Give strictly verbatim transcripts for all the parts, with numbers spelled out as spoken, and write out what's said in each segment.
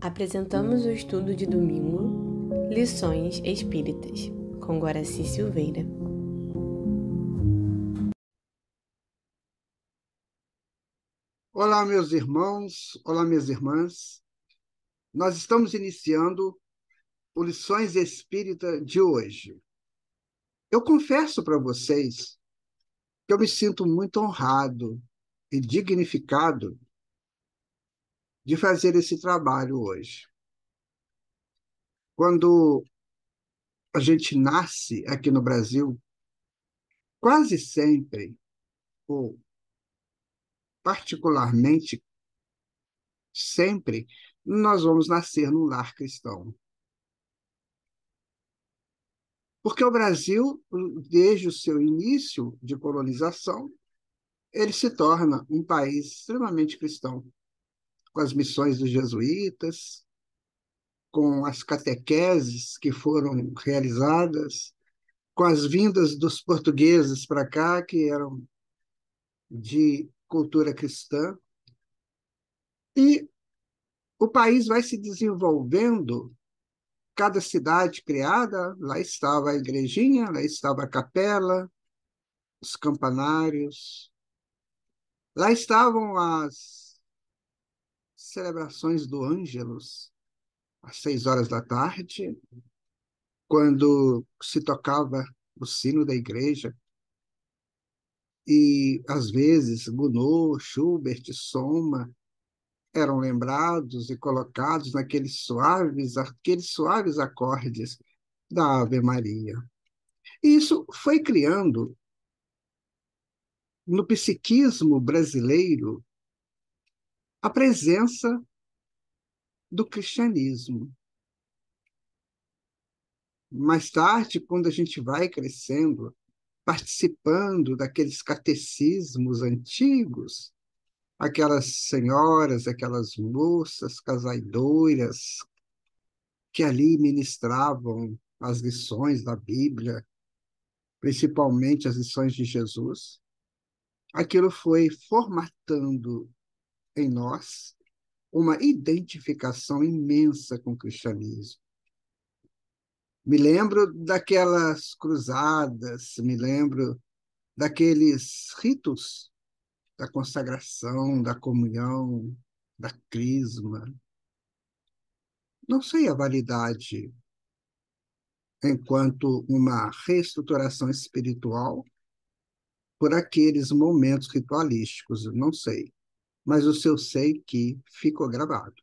Apresentamos o estudo de domingo, Lições Espíritas, com Guaraci Silveira. Olá, meus irmãos, olá, minhas irmãs. Nós estamos iniciando o Lições Espírita de hoje. Eu confesso para vocês que eu me sinto muito honrado e dignificado de fazer esse trabalho hoje. Quando a gente nasce aqui no Brasil, quase sempre, ou particularmente sempre, nós vamos nascer num lar cristão. Porque o Brasil, desde o seu início de colonização, ele se torna um país extremamente cristão, com as missões dos jesuítas, com as catequeses que foram realizadas, com as vindas dos portugueses para cá, que eram de cultura cristã. E o país vai se desenvolvendo, cada cidade criada, lá estava a igrejinha, lá estava a capela, os campanários, lá estavam as celebrações do Ângelus, às seis horas da tarde, quando se tocava o sino da igreja, e às vezes Gounod, Schubert, Soma eram lembrados e colocados naqueles suaves, aqueles suaves acordes da Ave Maria. E isso foi criando no psiquismo brasileiro a presença do cristianismo. Mais tarde, quando a gente vai crescendo, participando daqueles catecismos antigos, aquelas senhoras, aquelas moças casaidoras que ali ministravam as lições da Bíblia, principalmente as lições de Jesus, aquilo foi formatando em nós uma identificação imensa com o cristianismo. Me lembro daquelas cruzadas, me lembro daqueles ritos da consagração, da comunhão, da crisma. Não sei a validade enquanto uma reestruturação espiritual por aqueles momentos ritualísticos, não sei. Mas o seu sei que ficou gravado.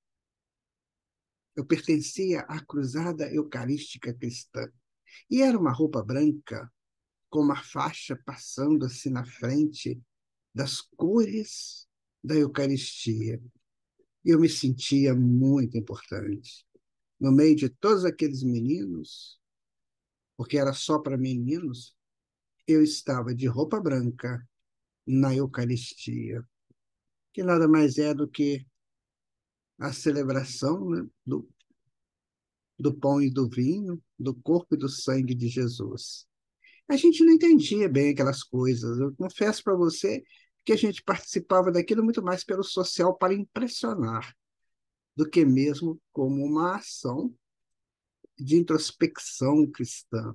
Eu pertencia à cruzada eucarística cristã. E era uma roupa branca, com uma faixa passando assim na frente das cores da Eucaristia. E eu me sentia muito importante. No meio de todos aqueles meninos, porque era só para meninos, eu estava de roupa branca na Eucaristia, que nada mais é do que a celebração, né, do, do pão e do vinho, do corpo e do sangue de Jesus. A gente não entendia bem aquelas coisas. Eu confesso para você que a gente participava daquilo muito mais pelo social para impressionar, do que mesmo como uma ação de introspecção cristã.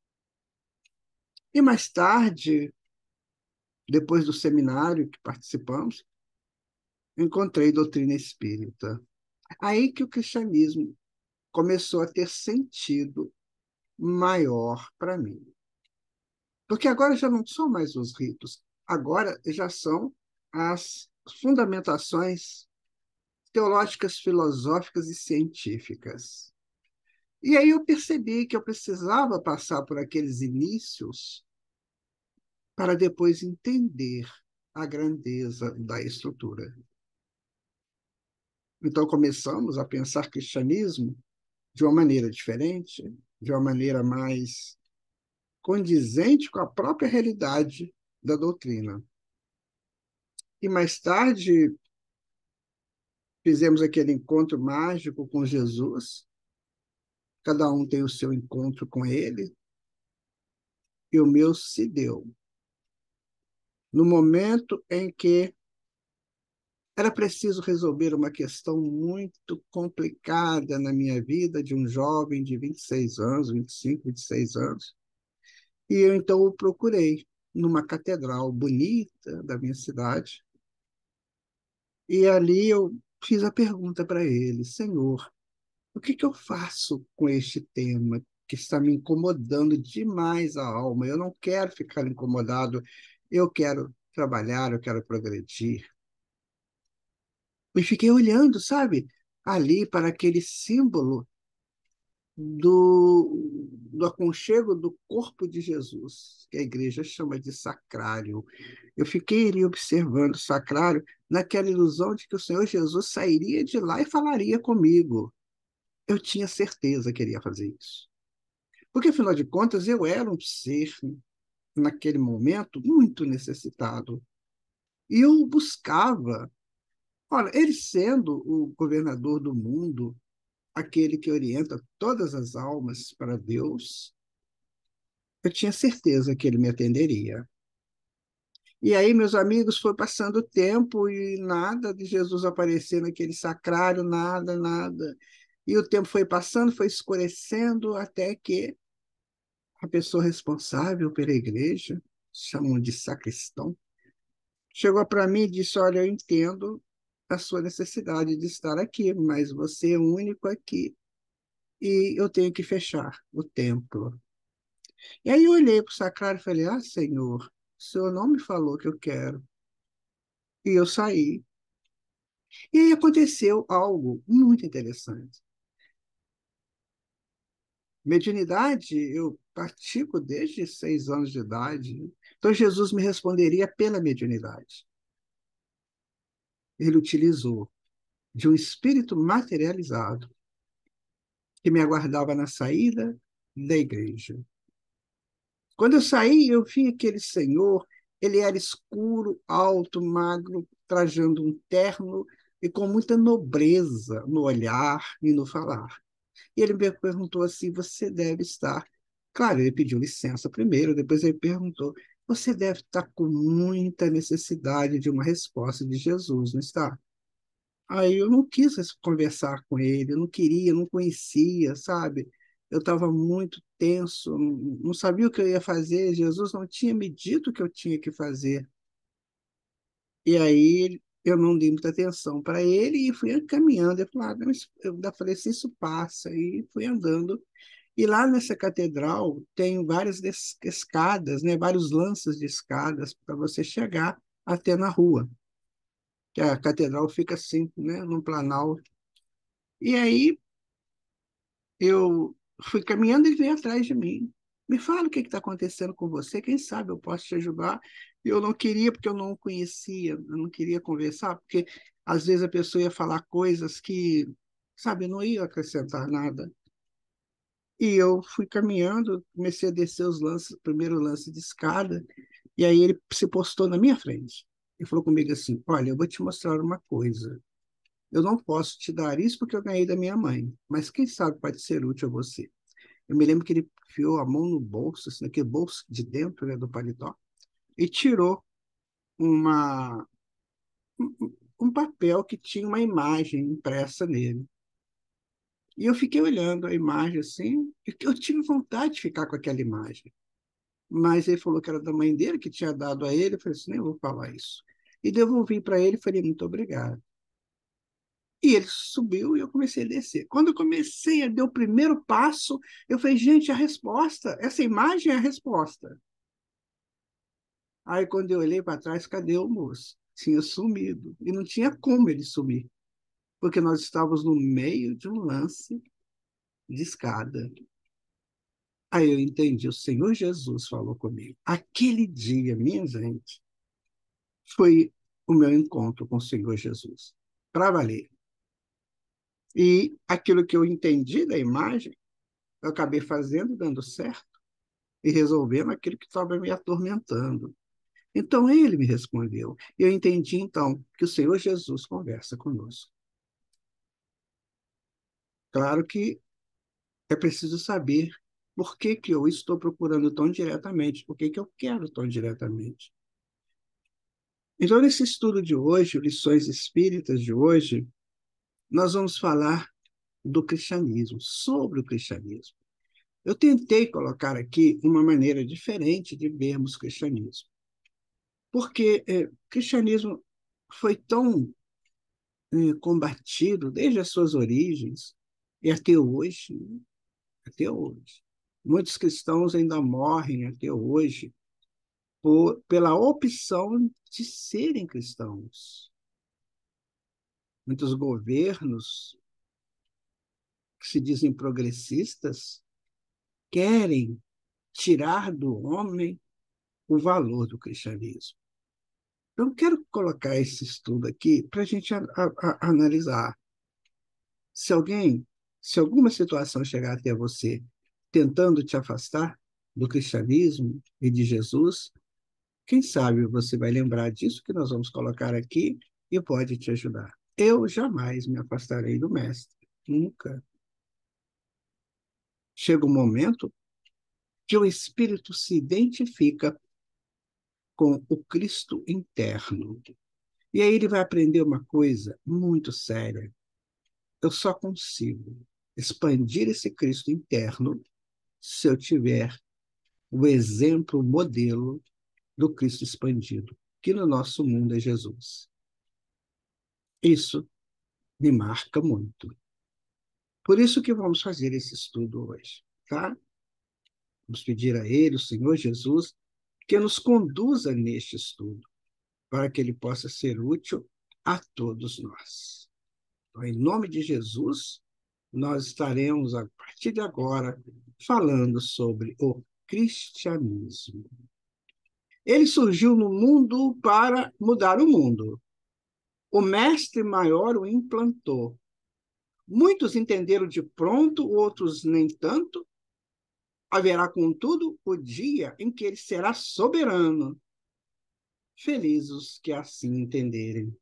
E mais tarde, depois do seminário que participamos, encontrei doutrina espírita. Aí que o cristianismo começou a ter sentido maior para mim. Porque agora já não são mais os ritos, agora já são as fundamentações teológicas, filosóficas e científicas. E aí eu percebi que eu precisava passar por aqueles inícios para depois entender a grandeza da estrutura. Então começamos a pensar cristianismo de uma maneira diferente, de uma maneira mais condizente com a própria realidade da doutrina. E mais tarde fizemos aquele encontro mágico com Jesus, cada um tem o seu encontro com ele, e o meu se deu no momento em que Era preciso resolver uma questão muito complicada na minha vida, de um jovem de vinte e seis anos, vinte e cinco, vinte e seis anos. E eu então o procurei numa catedral bonita da minha cidade. E ali eu fiz a pergunta para ele: Senhor, o que que eu faço com este tema que está me incomodando demais a alma? Eu não quero ficar incomodado, eu quero trabalhar, eu quero progredir. E fiquei olhando, sabe, ali para aquele símbolo do, do aconchego do corpo de Jesus, que a igreja chama de sacrário. Eu fiquei ali observando o sacrário, naquela ilusão de que o Senhor Jesus sairia de lá e falaria comigo. Eu tinha certeza que ele ia fazer isso. Porque, afinal de contas, eu era um ser, naquele momento, muito necessitado. E eu buscava. Olha, ele sendo o governador do mundo, aquele que orienta todas as almas para Deus, eu tinha certeza que ele me atenderia. E aí, meus amigos, foi passando o tempo e nada de Jesus aparecer naquele sacrário, nada, nada. E o tempo foi passando, foi escurecendo, até que a pessoa responsável pela igreja, chamam de sacristão, chegou para mim e disse: Olha, eu entendo a sua necessidade de estar aqui, mas você é o único aqui e eu tenho que fechar o templo. E aí eu olhei para o sacrário e falei: Ah, Senhor, o Senhor não me falou que eu quero. E eu saí. E aí aconteceu algo muito interessante. Mediunidade, eu pratico desde seis anos de idade. Então Jesus me responderia pela mediunidade. Ele utilizou de um espírito materializado que me aguardava na saída da igreja. Quando eu saí, eu vi aquele senhor, ele era escuro, alto, magro, trajando um terno e com muita nobreza no olhar e no falar. E ele me perguntou assim: Você deve estar. Claro, ele pediu licença primeiro, depois ele perguntou: Você deve estar com muita necessidade de uma resposta de Jesus, não está? Aí eu não quis conversar com ele, eu não queria, não conhecia, sabe? Eu estava muito tenso, não não sabia o que eu ia fazer. Jesus não tinha me dito o que eu tinha que fazer. E aí eu não dei muita atenção para ele e fui caminhando. Eu falei, ah, não, isso- eu ainda falei assim, isso passa. E fui andando. E lá nessa catedral tem várias des- escadas, né? Vários lances de escadas para você chegar até na rua. Que a catedral fica assim, né? Num planalto. E aí eu fui caminhando e ele veio atrás de mim. Me fala o que está acontecendo com você, quem sabe eu posso te ajudar. E eu não queria, porque eu não o conhecia, eu não queria conversar, porque às vezes a pessoa ia falar coisas que, sabe, não ia acrescentar nada. E eu fui caminhando, comecei a descer os lances, o primeiro lance de escada, e aí ele se postou na minha frente. E falou comigo assim: Olha, eu vou te mostrar uma coisa. Eu não posso te dar isso porque eu ganhei da minha mãe, mas quem sabe pode ser útil a você. Eu me lembro que ele enfiou a mão no bolso, assim, naquele bolso de dentro, né, do paletó, e tirou uma, um, um papel que tinha uma imagem impressa nele. E eu fiquei olhando a imagem assim, e eu tive vontade de ficar com aquela imagem. Mas ele falou que era da mãe dele, que tinha dado a ele. Eu falei assim: nem vou falar isso. E devolvi para ele e falei: muito obrigado. E ele subiu e eu comecei a descer. Quando eu comecei a dar o primeiro passo, eu falei: gente, a resposta, essa imagem é a resposta. Aí, quando eu olhei para trás, cadê o moço? Tinha sumido. E não tinha como ele sumir, porque nós estávamos no meio de um lance de escada. Aí eu entendi, o Senhor Jesus falou comigo. Aquele dia, minha gente, foi o meu encontro com o Senhor Jesus, para valer. E aquilo que eu entendi da imagem, eu acabei fazendo, dando certo, e resolvendo aquilo que estava me atormentando. Então ele me respondeu. Eu entendi então que o Senhor Jesus conversa conosco. Claro que é preciso saber por que que eu estou procurando tão diretamente, por que que eu quero tão diretamente. Então, nesse estudo de hoje, Lições Espíritas de hoje, nós vamos falar do cristianismo, sobre o cristianismo. Eu tentei colocar aqui uma maneira diferente de vermos o cristianismo, porque é, o cristianismo foi tão é, combatido desde as suas origens e até hoje, né? Até hoje. Muitos cristãos ainda morrem até hoje por, pela opção de serem cristãos. Muitos governos que se dizem progressistas querem tirar do homem o valor do cristianismo. Então, quero colocar esse estudo aqui para a gente a, a, a, analisar. Se alguém, se alguma situação chegar até você tentando te afastar do cristianismo e de Jesus, quem sabe você vai lembrar disso que nós vamos colocar aqui e pode te ajudar. Eu jamais me afastarei do Mestre, nunca. Chega um momento que o espírito se identifica com o Cristo interno. E aí ele vai aprender uma coisa muito séria. Eu só consigo expandir esse Cristo interno se eu tiver o exemplo, o modelo do Cristo expandido, que no nosso mundo é Jesus. Isso me marca muito. Por isso que vamos fazer esse estudo hoje, tá? Vamos pedir a Ele, o Senhor Jesus, que nos conduza neste estudo, para que ele possa ser útil a todos nós. Então, em nome de Jesus, nós estaremos, a partir de agora, falando sobre o cristianismo. Ele surgiu no mundo para mudar o mundo. O mestre maior o implantou. Muitos entenderam de pronto, outros nem tanto. Haverá, contudo, o dia em que ele será soberano. Felizes os que assim entenderem.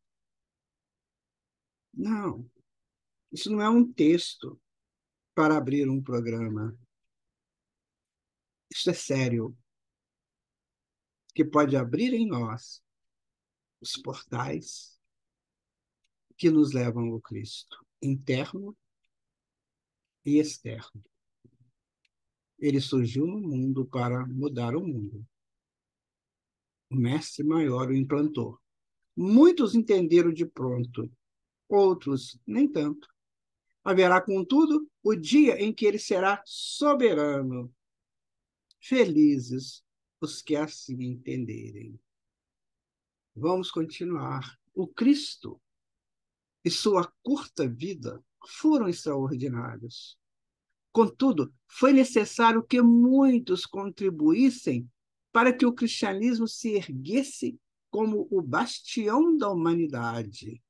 Não, isso não é um texto para abrir um programa. Isso é sério, que pode abrir em nós os portais que nos levam ao Cristo, interno e externo. Ele surgiu no mundo para mudar o mundo. O mestre maior o implantou. Muitos entenderam de pronto, outros nem tanto. Haverá, contudo, o dia em que ele será soberano. Felizes os que assim entenderem. Vamos continuar. O Cristo e sua curta vida foram extraordinários. Contudo, foi necessário que muitos contribuíssem para que o cristianismo se erguesse como o bastião da humanidade.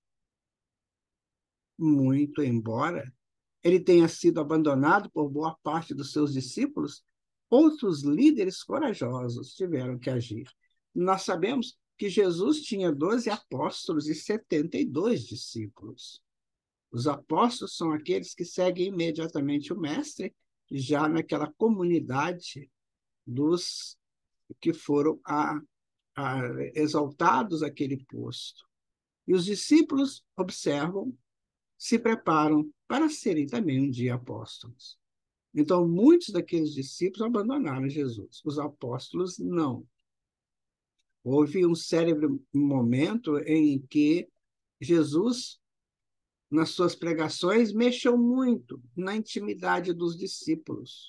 Muito embora ele tenha sido abandonado por boa parte dos seus discípulos, outros líderes corajosos tiveram que agir. Nós sabemos que Jesus tinha doze apóstolos e setenta e dois discípulos. Os apóstolos são aqueles que seguem imediatamente o mestre, já naquela comunidade dos que foram a, a, exaltados àquele posto. E os discípulos observam, se preparam para serem também um dia apóstolos. Então, muitos daqueles discípulos abandonaram Jesus, os apóstolos não. Houve um célebre momento em que Jesus, nas suas pregações, mexeu muito na intimidade dos discípulos.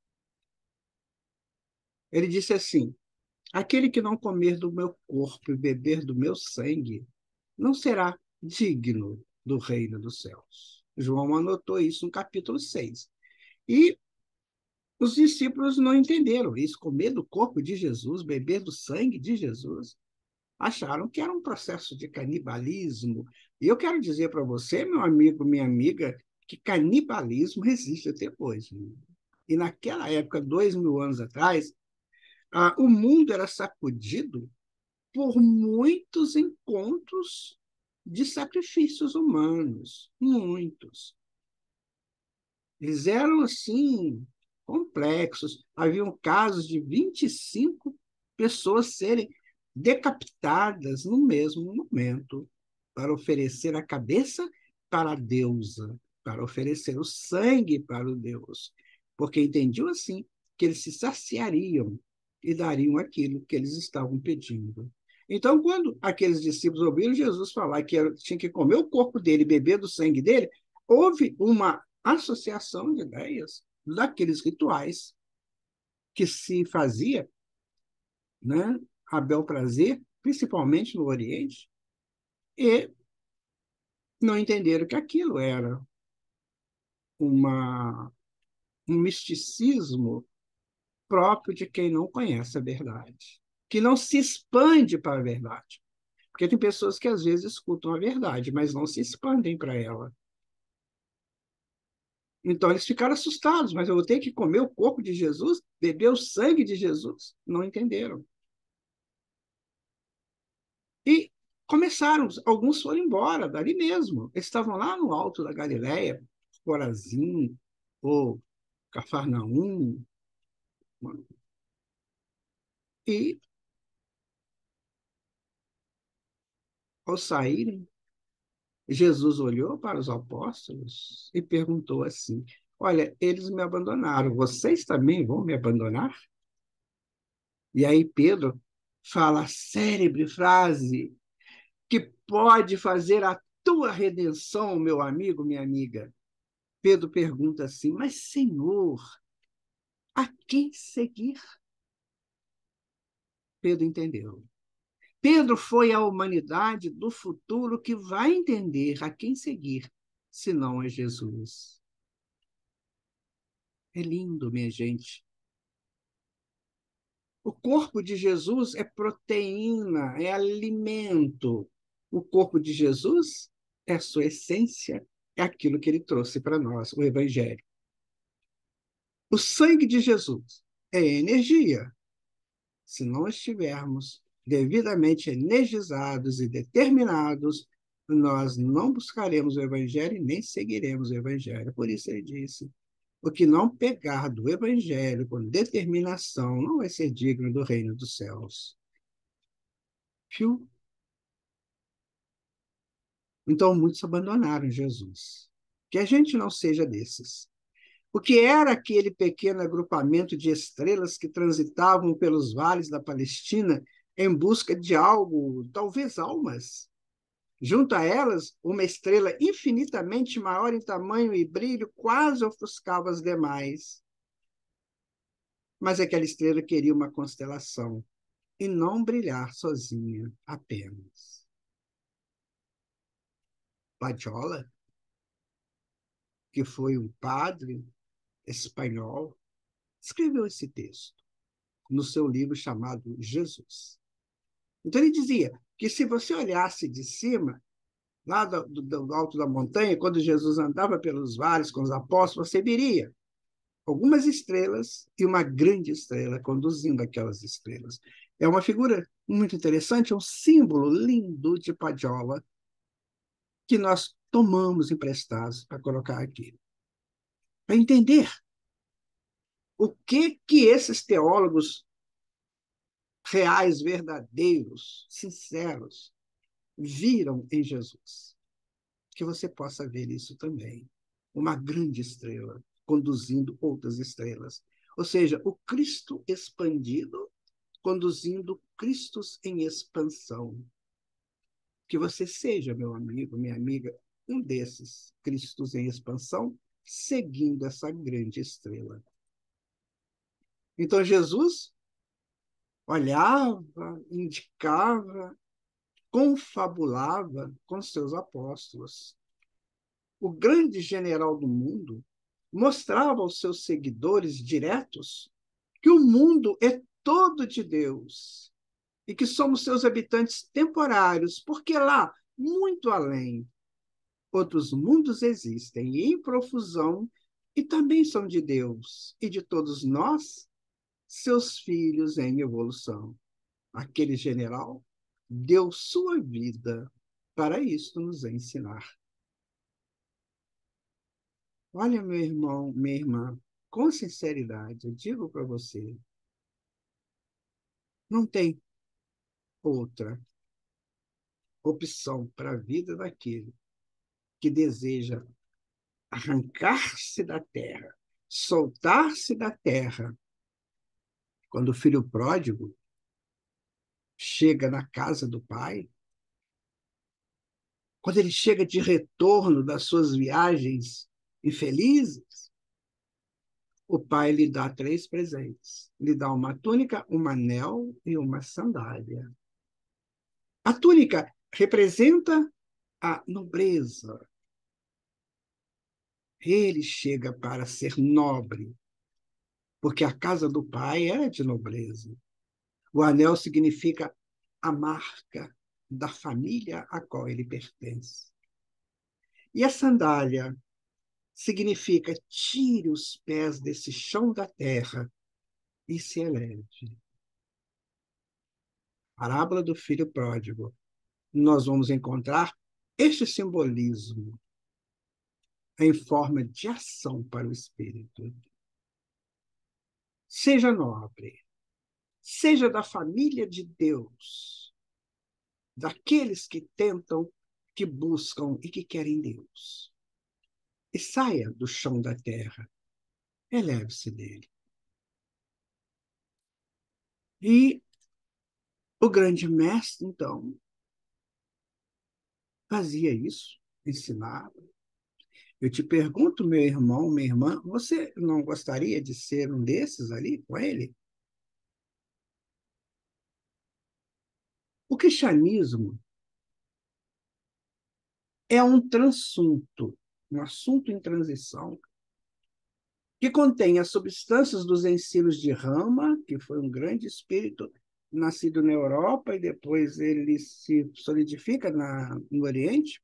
Ele disse assim: aquele que não comer do meu corpo e beber do meu sangue não será digno do reino dos céus. João anotou isso no capítulo seis. E os discípulos não entenderam isso, comer do corpo de Jesus, beber do sangue de Jesus. Acharam que era um processo de canibalismo. E eu quero dizer para você, meu amigo, minha amiga, que canibalismo existe até hoje. E naquela época, dois mil anos atrás, ah, o mundo era sacudido por muitos encontros de sacrifícios humanos, muitos. Eles eram, assim, complexos. Haviam casos de vinte e cinco pessoas serem decapitadas no mesmo momento, para oferecer a cabeça para a deusa, para oferecer o sangue para o Deus, porque entendiam assim que eles se saciariam e dariam aquilo que eles estavam pedindo. Então, quando aqueles discípulos ouviram Jesus falar que era, tinha que comer o corpo dele e beber do sangue dele, houve uma associação de ideias daqueles rituais que se fazia, né, a bel prazer, principalmente no Oriente, e não entenderam que aquilo era uma, um misticismo próprio de quem não conhece a verdade, que não se expande para a verdade. Porque tem pessoas que às vezes escutam a verdade, mas não se expandem para ela. Então eles ficaram assustados, mas eu vou ter que comer o corpo de Jesus, beber o sangue de Jesus? Não entenderam. E começaram, alguns foram embora dali mesmo. Eles estavam lá no alto da Galileia, Corazim ou Cafarnaum, e ao saírem, Jesus olhou para os apóstolos e perguntou assim: Olha, eles me abandonaram, vocês também vão me abandonar? E aí Pedro fala a célebre frase que pode fazer a tua redenção, meu amigo, minha amiga. Pedro pergunta assim: Mas, Senhor, a quem seguir? Pedro entendeu. Pedro foi a humanidade do futuro que vai entender a quem seguir, se não é Jesus. É lindo, minha gente. O corpo de Jesus é proteína, é alimento. O corpo de Jesus é a sua essência, é aquilo que ele trouxe para nós, o Evangelho. O sangue de Jesus é energia. Se não estivermos devidamente energizados e determinados, nós não buscaremos o Evangelho e nem seguiremos o Evangelho. Por isso ele disse: o que não pegar do Evangelho com determinação não vai ser digno do reino dos céus. Viu? Então muitos abandonaram Jesus. Que a gente não seja desses. O que era aquele pequeno agrupamento de estrelas que transitavam pelos vales da Palestina em busca de algo, talvez almas? Junto a elas, uma estrela infinitamente maior em tamanho e brilho quase ofuscava as demais. Mas aquela estrela queria uma constelação e não brilhar sozinha apenas. Badiola, que foi um padre espanhol, escreveu esse texto no seu livro chamado Jesus. Então ele dizia que se você olhasse de cima, lá do, do, do alto da montanha, quando Jesus andava pelos vales com os apóstolos, você viria algumas estrelas e uma grande estrela conduzindo aquelas estrelas. É uma figura muito interessante, é um símbolo lindo de Padiola que nós tomamos emprestados para colocar aqui. Para entender o que que esses teólogos reais, verdadeiros, sinceros, viram em Jesus. Que você possa ver isso também. Uma grande estrela conduzindo outras estrelas. Ou seja, o Cristo expandido conduzindo Cristos em expansão. Que você seja, meu amigo, minha amiga, um desses Cristos em expansão, seguindo essa grande estrela. Então, Jesus olhava, indicava, confabulava com seus apóstolos. O grande general do mundo mostrava aos seus seguidores diretos que o mundo é todo de Deus e que somos seus habitantes temporários, porque lá, muito além, outros mundos existem e em profusão e também são de Deus e de todos nós, seus filhos em evolução. Aquele general deu sua vida para isto nos ensinar. Olha, meu irmão, minha irmã, com sinceridade, eu digo para você, não tem outra opção para a vida daquele que deseja arrancar-se da terra, soltar-se da terra. Quando o filho pródigo chega na casa do pai, quando ele chega de retorno das suas viagens infelizes, o pai lhe dá três presentes. Lhe dá uma túnica, um anel e uma sandália. A túnica representa a nobreza. Ele chega para ser nobre, porque a casa do pai é de nobreza. O anel significa a marca da família a qual ele pertence. E a sandália significa tire os pés desse chão da terra e se eleve. Parábola do filho pródigo. Nós vamos encontrar este simbolismo em forma de ação para o espírito. Seja nobre, seja da família de Deus, daqueles que tentam, que buscam e que querem Deus. E saia do chão da terra, eleve-se dele. E o grande mestre, então, fazia isso, ensinava. Eu te pergunto, meu irmão, minha irmã, você não gostaria de ser um desses ali com ele? O cristianismo é um transunto, um assunto em transição, que contém as substâncias dos ensinos de Rama, que foi um grande espírito nascido na Europa e depois ele se solidifica na, no Oriente.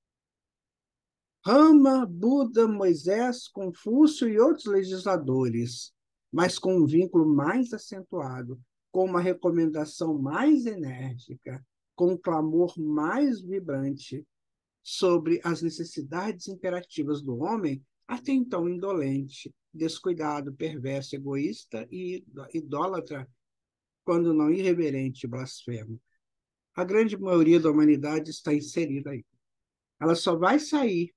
Rama, Buda, Moisés, Confúcio e outros legisladores, mas com um vínculo mais acentuado, com uma recomendação mais enérgica, com um clamor mais vibrante sobre as necessidades imperativas do homem, até então indolente, descuidado, perverso, egoísta e idólatra, quando não irreverente e blasfemo. A grande maioria da humanidade está inserida aí. Ela só vai sair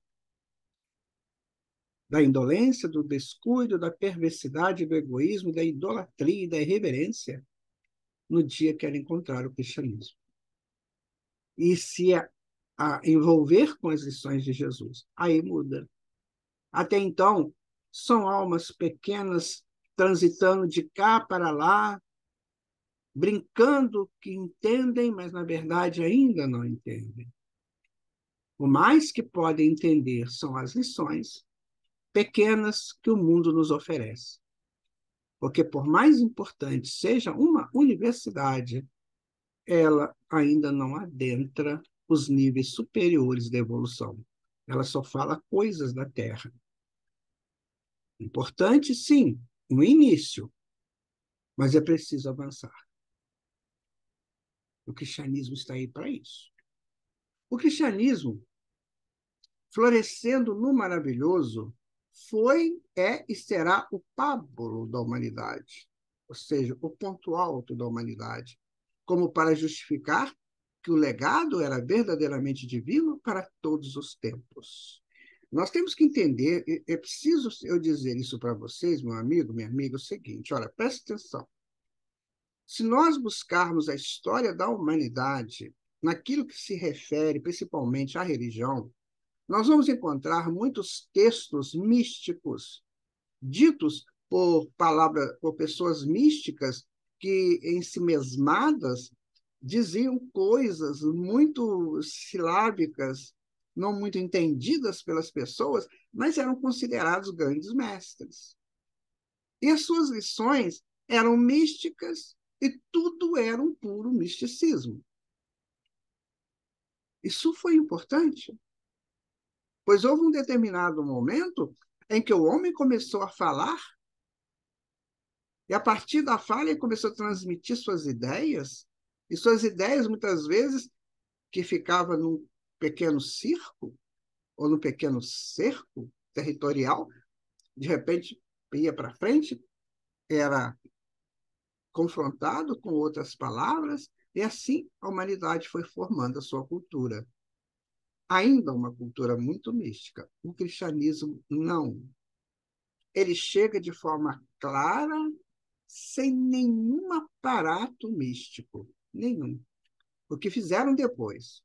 da indolência, do descuido, da perversidade, do egoísmo, da idolatria e da irreverência no dia que ela encontrar o cristianismo. E se a, a envolver com as lições de Jesus, aí muda. Até então, são almas pequenas transitando de cá para lá, brincando que entendem, mas na verdade ainda não entendem. O mais que podem entender são as lições pequenas que o mundo nos oferece. Porque, por mais importante seja uma universidade, ela ainda não adentra os níveis superiores da evolução. Ela só fala coisas da Terra. Importante, sim, no início, mas é preciso avançar. O cristianismo está aí para isso. O cristianismo, florescendo no maravilhoso, foi, é e será o pábulo da humanidade, ou seja, o ponto alto da humanidade, como para justificar que o legado era verdadeiramente divino para todos os tempos. Nós temos que entender, é preciso eu dizer isso para vocês, meu amigo, minha amiga, é o seguinte, olha, presta atenção. Se nós buscarmos a história da humanidade, naquilo que se refere principalmente à religião, nós vamos encontrar muitos textos místicos, ditos por palavra, por pessoas místicas que, em si mesmadas, diziam coisas muito silábicas, não muito entendidas pelas pessoas, mas eram considerados grandes mestres. E as suas lições eram místicas e tudo era um puro misticismo. Isso foi importante, pois houve um determinado momento em que o homem começou a falar, e a partir da fala ele começou a transmitir suas ideias, e suas ideias, muitas vezes, que ficava num pequeno circo, ou num pequeno cerco territorial, de repente ia para frente, era confrontado com outras palavras, E assim a humanidade foi formando a sua cultura. Ainda uma cultura muito mística. O cristianismo não. Ele chega de forma clara, sem nenhum aparato místico. Nenhum. O que fizeram depois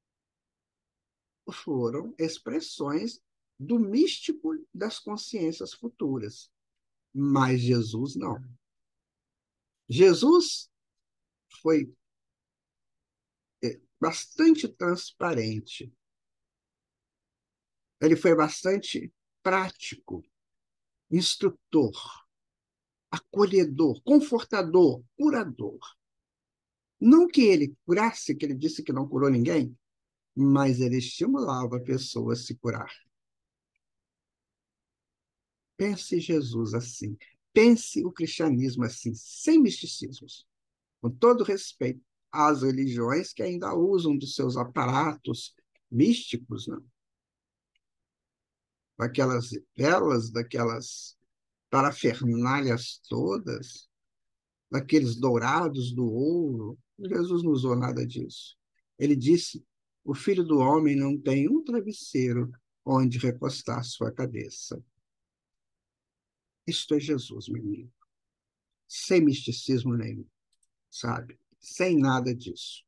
foram expressões do místico das consciências futuras. Mas Jesus não. Jesus foi bastante transparente. Ele foi bastante prático, instrutor, acolhedor, confortador, curador. Não que ele curasse, que ele disse que não curou ninguém, mas ele estimulava a pessoa a se curar. Pense Jesus assim. Pense o cristianismo assim, sem misticismos. Com todo respeito às religiões que ainda usam dos seus aparatos místicos, né? Daquelas velas, daquelas parafernálias todas, daqueles dourados do ouro. Jesus não usou nada disso. Ele disse: o filho do homem não tem um travesseiro onde recostar sua cabeça. Isto é Jesus, meu amigo. Sem misticismo nenhum, sabe? Sem nada disso.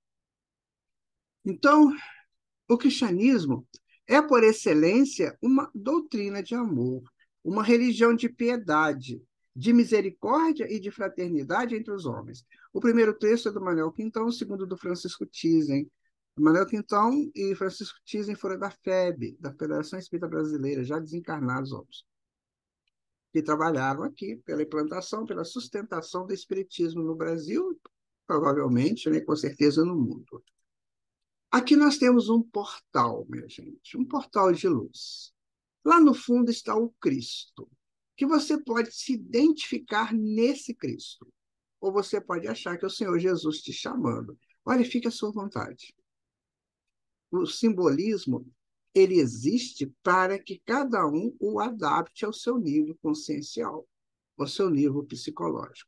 Então, o cristianismo é, por excelência, uma doutrina de amor, uma religião de piedade, de misericórdia e de fraternidade entre os homens. O primeiro texto é do Manuel Quintão, o segundo do Francisco Thyssen. Manuel Quintão e Francisco Thyssen foram da F E B, da Federação Espírita Brasileira, já desencarnados ambos, que trabalharam aqui pela implantação, pela sustentação do espiritismo no Brasil, provavelmente, né, com certeza, no mundo. Aqui nós temos um portal, minha gente, um portal de luz. Lá no fundo está o Cristo, que você pode se identificar nesse Cristo. Ou você pode achar que é o Senhor Jesus te chamando. Olha, fique à sua vontade. O simbolismo, ele existe para que cada um o adapte ao seu nível consciencial, ao seu nível psicológico.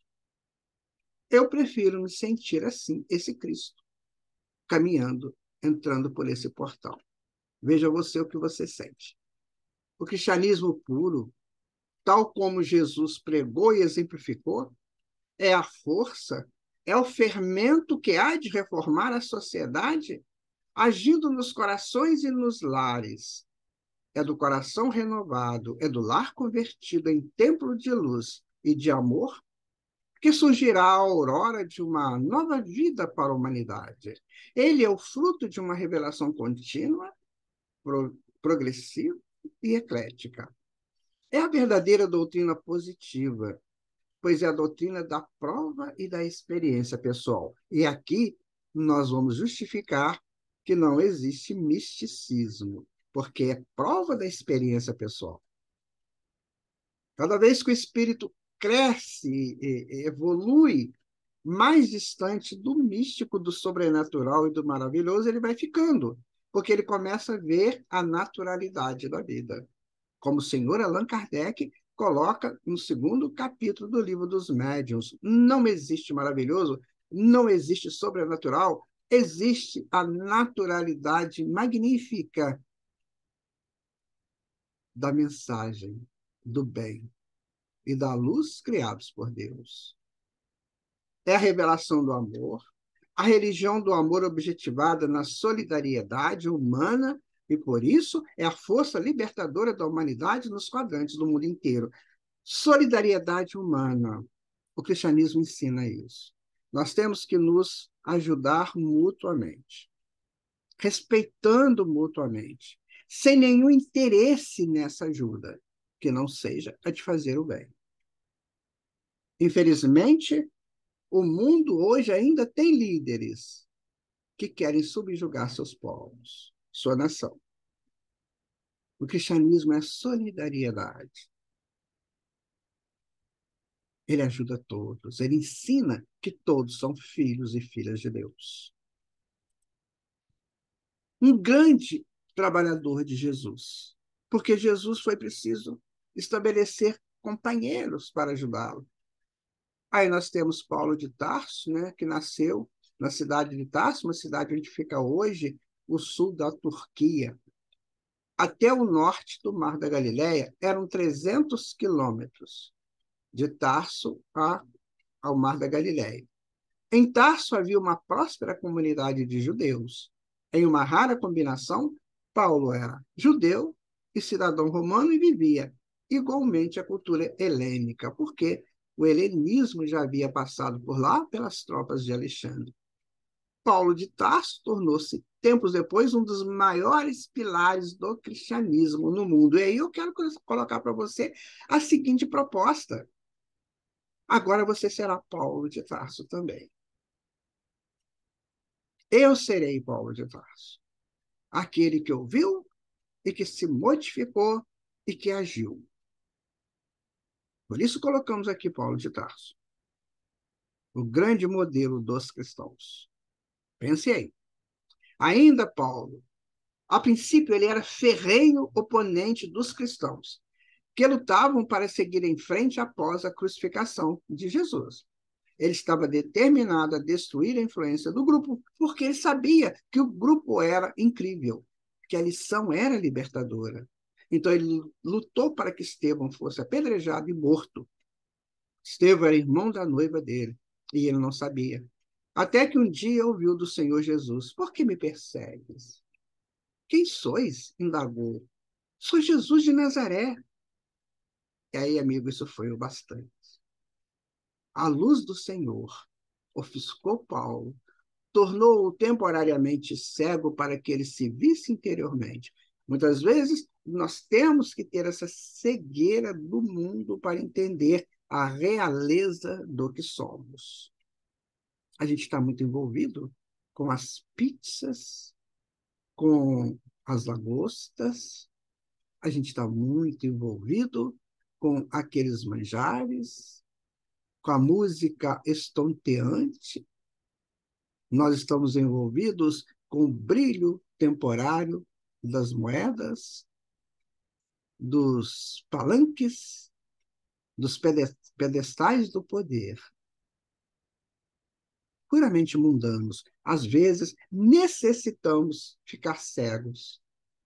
Eu prefiro me sentir assim, esse Cristo, caminhando, entrando por esse portal. Veja você o que você sente. O cristianismo puro, tal como Jesus pregou e exemplificou, é a força, é o fermento que há de reformar a sociedade, agindo nos corações e nos lares. É do coração renovado, é do lar convertido em templo de luz e de amor, que surgirá a aurora de uma nova vida para a humanidade. Ele é o fruto de uma revelação contínua, pro, progressiva e eclética. É a verdadeira doutrina positiva, pois é a doutrina da prova e da experiência pessoal. E aqui nós vamos justificar que não existe misticismo, porque é prova da experiência pessoal. Cada vez que o espírito cresce e evolui mais distante do místico, do sobrenatural e do maravilhoso, ele vai ficando, porque ele começa a ver a naturalidade da vida. Como o senhor Allan Kardec coloca no segundo capítulo do Livro dos Médiuns, não existe maravilhoso, não existe sobrenatural, existe a naturalidade magnífica da mensagem, do bem e da luz criados por Deus. É a revelação do amor, a religião do amor objetivada na solidariedade humana, e por isso é a força libertadora da humanidade nos quadrantes do mundo inteiro. Solidariedade humana. O cristianismo ensina isso. Nós temos que nos ajudar mutuamente, respeitando mutuamente, sem nenhum interesse nessa ajuda, que não seja a de fazer o bem. Infelizmente, o mundo hoje ainda tem líderes que querem subjugar seus povos, sua nação. O cristianismo é solidariedade. Ele ajuda todos, ele ensina que todos são filhos e filhas de Deus. Um grande trabalhador de Jesus, porque Jesus foi preciso estabelecer companheiros para ajudá-lo. Aí nós temos Paulo de Tarso, né, que nasceu na cidade de Tarso, uma cidade onde fica hoje o sul da Turquia, até o norte do Mar da Galileia, eram trezentos quilômetros de Tarso a, ao Mar da Galileia. Em Tarso havia uma próspera comunidade de judeus. Em uma rara combinação, Paulo era judeu e cidadão romano e vivia igualmente a cultura helênica, porque o helenismo já havia passado por lá pelas tropas de Alexandre. Paulo de Tarso tornou-se, tempos depois, um dos maiores pilares do cristianismo no mundo. E aí eu quero colocar para você a seguinte proposta. Agora você será Paulo de Tarso também. Eu serei Paulo de Tarso, aquele que ouviu e que se modificou e que agiu. Por isso colocamos aqui Paulo de Tarso, o grande modelo dos cristãos. Pense aí. Ainda Paulo, a princípio ele era ferrenho oponente dos cristãos, que lutavam para seguir em frente após a crucificação de Jesus. Ele estava determinado a destruir a influência do grupo, porque ele sabia que o grupo era incrível, que a lição era libertadora. Então, ele lutou para que Estevão fosse apedrejado e morto. Estevão era irmão da noiva dele, e ele não sabia. Até que um dia ouviu do Senhor Jesus: por que me persegues? Quem sois? Indagou. Sou Jesus de Nazaré. E aí, amigo, isso foi o bastante. A luz do Senhor ofuscou Paulo, tornou-o temporariamente cego para que ele se visse interiormente. Muitas vezes, nós temos que ter essa cegueira do mundo para entender a realeza do que somos. A gente está muito envolvido com as pizzas, com as lagostas, a gente está muito envolvido com aqueles manjares, com a música estonteante. Nós estamos envolvidos com o brilho temporário das moedas, dos palanques, dos pedestais do poder. Puramente mundanos. Às vezes, necessitamos ficar cegos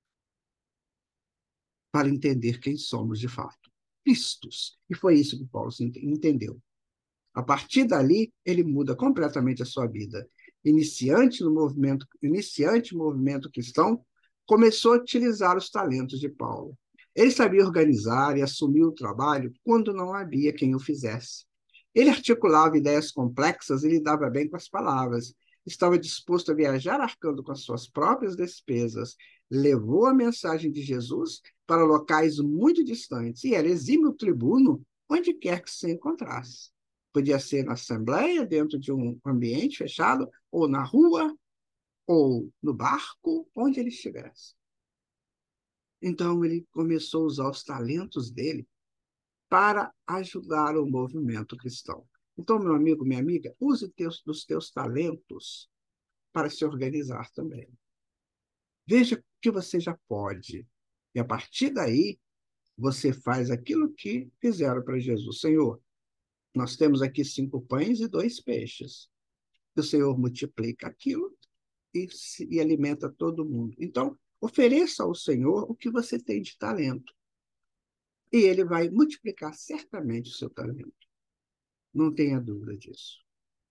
para entender quem somos de fato. Cristos. E foi isso que Paulo entendeu. A partir dali, ele muda completamente a sua vida. Iniciante no movimento, iniciante no movimento cristão, começou a utilizar os talentos de Paulo. Ele sabia organizar e assumir o trabalho quando não havia quem o fizesse. Ele articulava ideias complexas e lidava bem com as palavras. Estava disposto a viajar arcando com as suas próprias despesas. Levou a mensagem de Jesus para locais muito distantes e era exímio tribuno onde quer que se encontrasse. Podia ser na assembleia, dentro de um ambiente fechado, ou na rua, ou no barco, onde ele estivesse. Então, ele começou a usar os talentos dele para ajudar o movimento cristão. Então, meu amigo, minha amiga, use teus, os teus talentos para se organizar também. Veja o que você já pode. E, a partir daí, você faz aquilo que fizeram para Jesus. Senhor, nós temos aqui cinco pães e dois peixes. O Senhor multiplica aquilo e, se, e alimenta todo mundo. Então, ofereça ao Senhor o que você tem de talento. E ele vai multiplicar certamente o seu talento. Não tenha dúvida disso.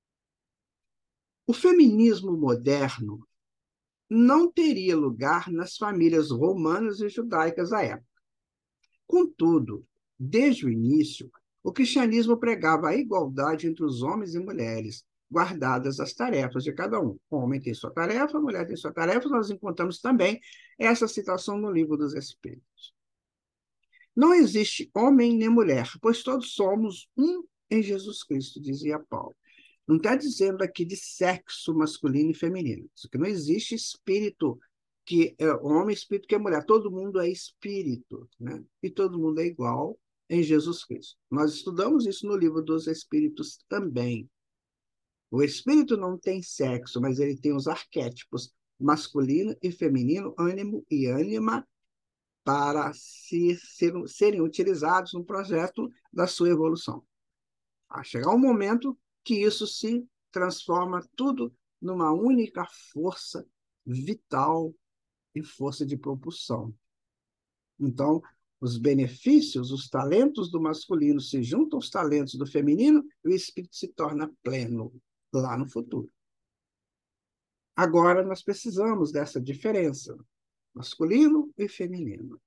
O feminismo moderno não teria lugar nas famílias romanas e judaicas da época. Contudo, desde o início, o cristianismo pregava a igualdade entre os homens e mulheres, guardadas as tarefas de cada um. O homem tem sua tarefa, a mulher tem sua tarefa. Nós encontramos também essa citação no Livro dos Espíritos. Não existe homem nem mulher, pois todos somos um em Jesus Cristo, dizia Paulo. Não está dizendo aqui de sexo masculino e feminino. Isso que não existe espírito que é homem, espírito que é mulher. Todo mundo é espírito, né? E todo mundo é igual em Jesus Cristo. Nós estudamos isso no Livro dos Espíritos também. O espírito não tem sexo, mas ele tem os arquétipos masculino e feminino, ânimo e ânima, para se, ser, serem utilizados no projeto da sua evolução. A chegar um momento que isso se transforma tudo numa única força vital e força de propulsão. Então, os benefícios, os talentos do masculino se juntam aos talentos do feminino e o espírito se torna pleno lá no futuro. Agora, nós precisamos dessa diferença, masculino e feminino.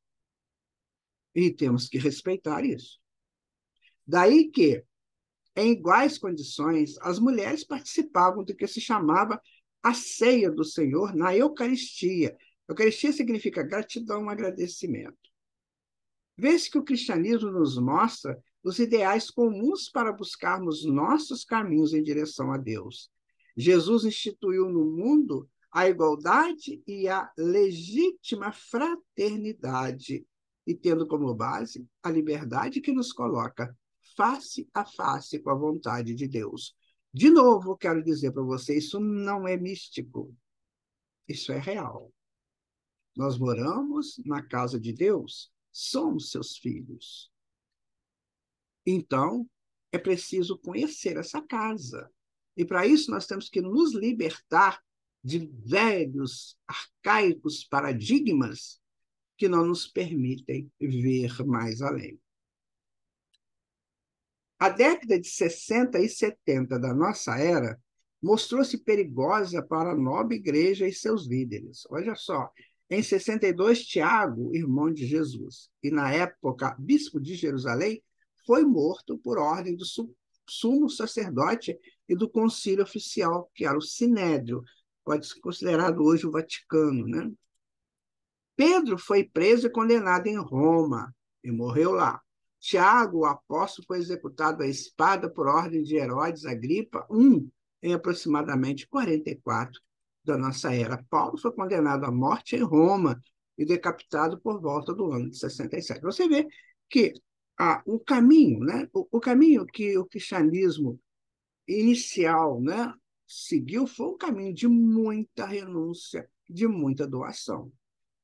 E temos que respeitar isso. Daí que, em iguais condições, as mulheres participavam do que se chamava a ceia do Senhor na Eucaristia. Eucaristia significa gratidão, agradecimento. Vê-se que o cristianismo nos mostra os ideais comuns para buscarmos nossos caminhos em direção a Deus. Jesus instituiu no mundo a igualdade e a legítima fraternidade, e tendo como base a liberdade que nos coloca face a face com a vontade de Deus. De novo, quero dizer para você, isso não é místico, isso é real. Nós moramos na casa de Deus, somos seus filhos. Então, é preciso conhecer essa casa. E para isso nós temos que nos libertar de velhos, arcaicos paradigmas que não nos permitem ver mais além. A década de sessenta e setenta da nossa era mostrou-se perigosa para a nova igreja e seus líderes. Olha só, em sessenta e dois, Tiago, irmão de Jesus, e na época bispo de Jerusalém, foi morto por ordem do sumo sacerdote e do concílio oficial, que era o Sinédrio, pode ser considerado hoje o Vaticano, né? Pedro foi preso e condenado em Roma e morreu lá. Tiago, o apóstolo, foi executado à espada por ordem de Herodes Agripa I, em aproximadamente quarenta e quatro da nossa era. Paulo foi condenado à morte em Roma e decapitado por volta do ano de sessenta e sete. Você vê que ah, o caminho, né, o, o caminho que o cristianismo inicial, né, seguiu foi um caminho de muita renúncia, de muita doação.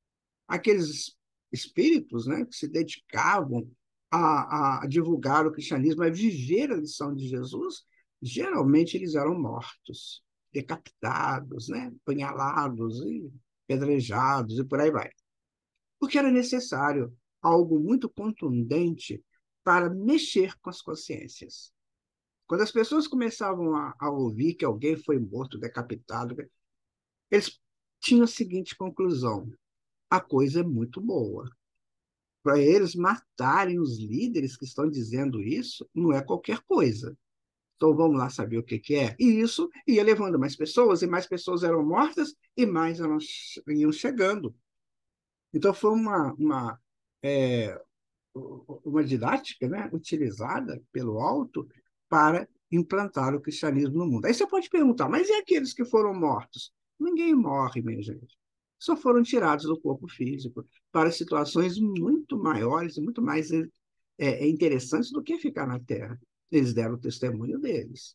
Aqueles espíritos, né, que se dedicavam a, a divulgar o cristianismo, a viver a lição de Jesus, geralmente eles eram mortos, decapitados, né, apunhalados e pedrejados e por aí vai. Porque era necessário algo muito contundente para mexer com as consciências. Quando as pessoas começavam a, a ouvir que alguém foi morto, decapitado, eles tinham a seguinte conclusão: a coisa é muito boa. Para eles matarem os líderes que estão dizendo isso, não é qualquer coisa. Então vamos lá saber o que, que é. E isso ia levando mais pessoas, e mais pessoas eram mortas, e mais eram, iam chegando. Então foi uma, uma, é, uma didática, né, utilizada pelo alto para implantar o cristianismo no mundo. Aí você pode perguntar, mas e aqueles que foram mortos? Ninguém morre, minha gente. Só foram tirados do corpo físico para situações muito maiores e muito mais é, interessantes do que ficar na Terra. Eles deram o testemunho deles.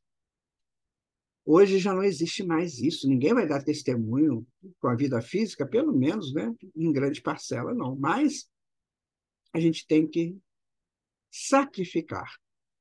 Hoje já não existe mais isso. Ninguém vai dar testemunho com a vida física, pelo menos, né, em grande parcela, não. Mas a gente tem que sacrificar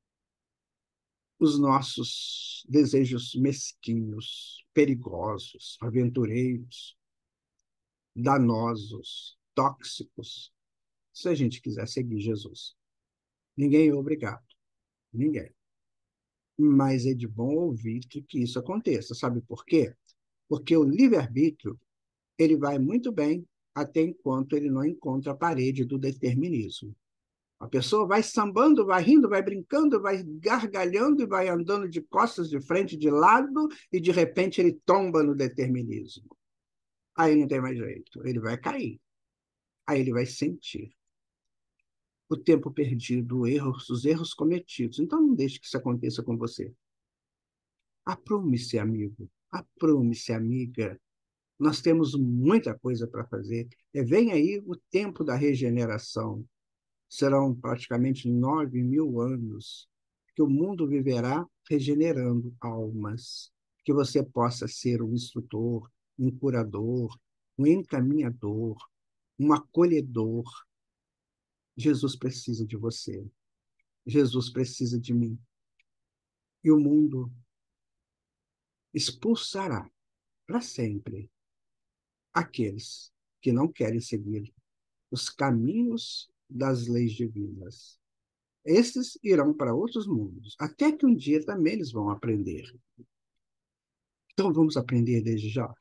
os nossos desejos mesquinhos, perigosos, aventureiros, danosos, tóxicos, se a gente quiser seguir Jesus. Ninguém é obrigado, ninguém. Mas é de bom ouvir que isso aconteça. Sabe por quê? Porque o livre-arbítrio ele vai muito bem até enquanto ele não encontra a parede do determinismo. A pessoa vai sambando, vai rindo, vai brincando, vai gargalhando e vai andando de costas, de frente, de lado, e de repente ele tomba no determinismo. Aí não tem mais jeito, ele vai cair. Aí ele vai sentir o tempo perdido, erros, os erros cometidos. Então não deixe que isso aconteça com você. Aprume-se, amigo. Aprume-se, amiga. Nós temos muita coisa para fazer. E vem aí o tempo da regeneração. Serão praticamente nove mil anos que o mundo viverá regenerando almas. Que você possa ser um instrutor, um curador, um encaminhador, um acolhedor. Jesus precisa de você. Jesus precisa de mim. E o mundo expulsará para sempre aqueles que não querem seguir os caminhos das leis divinas. Estes irão para outros mundos, até que um dia também eles vão aprender. Então vamos aprender desde já.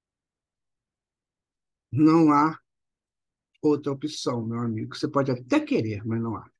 Não há outra opção, meu amigo. Você pode até querer, mas não há.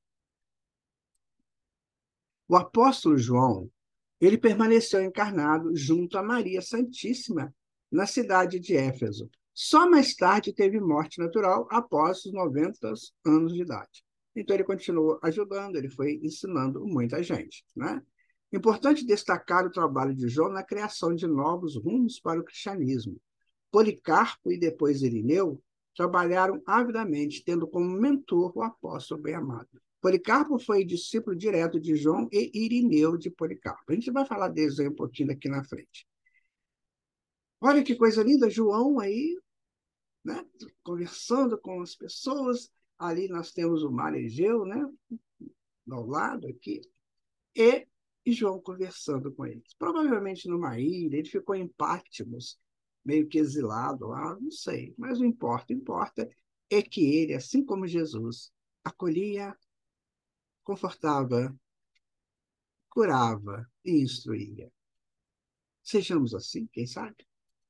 O apóstolo João, ele permaneceu encarnado junto a Maria Santíssima na cidade de Éfeso. Só mais tarde teve morte natural após os noventa anos de idade. Então ele continuou ajudando, ele foi ensinando muita gente, né? Importante destacar o trabalho de João na criação de novos rumos para o cristianismo. Policarpo e depois Irineu trabalharam avidamente, tendo como mentor o apóstolo bem-amado. Policarpo foi discípulo direto de João e Irineu de Policarpo. A gente vai falar deles aí um pouquinho daqui na frente. Olha que coisa linda, João aí, né, conversando com as pessoas. Ali nós temos o mar Egeu, né, ao lado aqui, e, e João conversando com eles. Provavelmente numa ilha, ele ficou em Patmos, meio que exilado lá, não sei. Mas o importa, importa é que ele, assim como Jesus, acolhia, confortava, curava e instruía. Sejamos assim, quem sabe?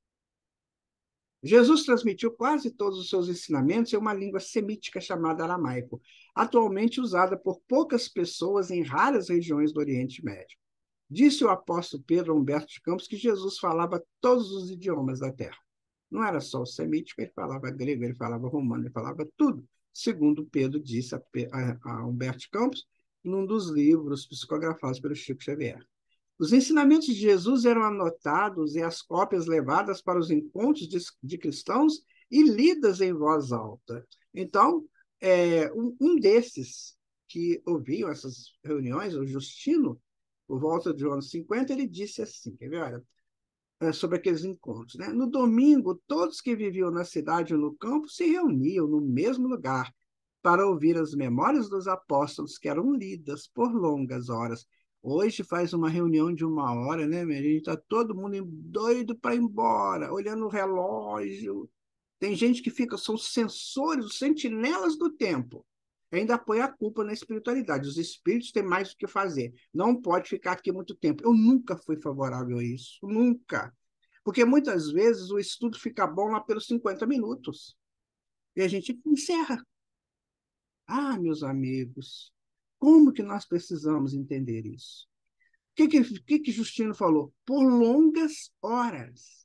Jesus transmitiu quase todos os seus ensinamentos em uma língua semítica chamada aramaico, atualmente usada por poucas pessoas em raras regiões do Oriente Médio. Disse o apóstolo Pedro a Humberto de Campos que Jesus falava todos os idiomas da terra. Não era só o semítico, ele falava grego, ele falava romano, ele falava tudo, segundo Pedro disse a, a, a Humberto de Campos, num dos livros psicografados pelo Chico Xavier. Os ensinamentos de Jesus eram anotados e as cópias levadas para os encontros de, de cristãos e lidas em voz alta. Então, é, um, um desses que ouviam essas reuniões, o Justino, por volta de anos cinquenta, ele disse assim, quer ver, olha, sobre aqueles encontros, né? No domingo, todos que viviam na cidade ou no campo se reuniam no mesmo lugar para ouvir as memórias dos apóstolos que eram lidas por longas horas. Hoje faz uma reunião de uma hora, né, minha gente? Está todo mundo doido para ir embora, olhando o relógio. Tem gente que fica, são os sensores, os sentinelas do tempo. Ainda põe a culpa na espiritualidade. Os espíritos têm mais o que fazer. Não pode ficar aqui muito tempo. Eu nunca fui favorável a isso. Nunca. Porque muitas vezes o estudo fica bom lá pelos cinquenta minutos. E a gente encerra. Ah, meus amigos, como que nós precisamos entender isso? O que, que, que, que Justino falou? Por longas horas.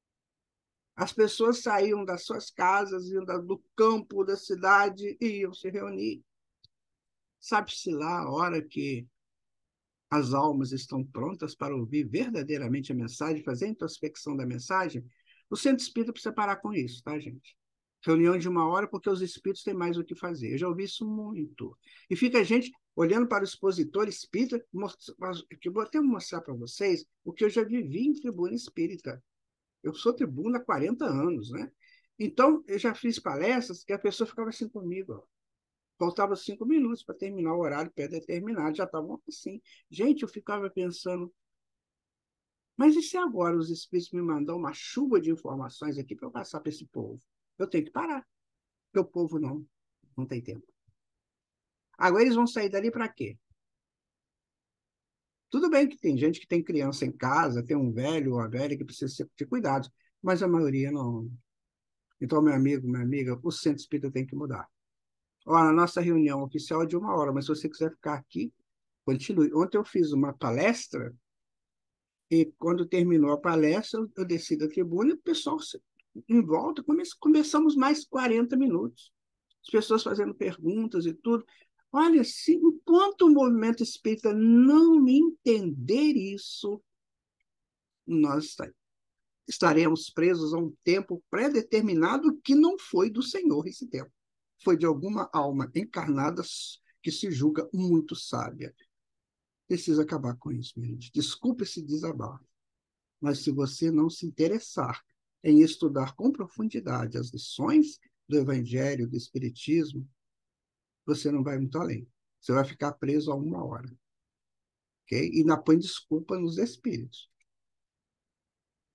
As pessoas saíam das suas casas, iam do campo, da cidade, e iam se reunir. Sabe-se lá a hora que as almas estão prontas para ouvir verdadeiramente a mensagem, fazer a introspecção da mensagem? O centro espírita precisa parar com isso, tá, gente? Reunião de uma hora porque os espíritos têm mais o que fazer. Eu já ouvi isso muito. E fica a gente olhando para o expositor espírita, que eu vou até mostrar para vocês o que eu já vivi em tribuna espírita. Eu sou tribuna há quarenta anos, né? Então, eu já fiz palestras que a pessoa ficava assim comigo, ó. Faltava cinco minutos para terminar o horário pré-determinado, já estavam assim. Gente, eu ficava pensando, mas e se agora os espíritos me mandam uma chuva de informações aqui para eu passar para esse povo? Eu tenho que parar, porque o povo não, não tem tempo. Agora eles vão sair dali para quê? Tudo bem que tem gente que tem criança em casa, tem um velho ou uma velha que precisa ter cuidados, mas a maioria não. Então, meu amigo, minha amiga, o centro espírita tem que mudar. Olha, a nossa reunião oficial é de uma hora, mas se você quiser ficar aqui, continue. Ontem eu fiz uma palestra e quando terminou a palestra, eu desci da tribuna e o pessoal em volta, começamos mais quarenta minutos. As pessoas fazendo perguntas e tudo. Olha, se, enquanto o movimento espírita não entender isso, nós estaremos presos a um tempo pré-determinado que não foi do Senhor esse tempo. Foi de alguma alma encarnada que se julga muito sábia. Precisa acabar com isso, minha gente. Desculpe esse desabafo, mas se você não se interessar em estudar com profundidade as lições do Evangelho, do Espiritismo, você não vai muito além. Você vai ficar preso a uma hora. Okay? E não põe desculpa nos espíritos.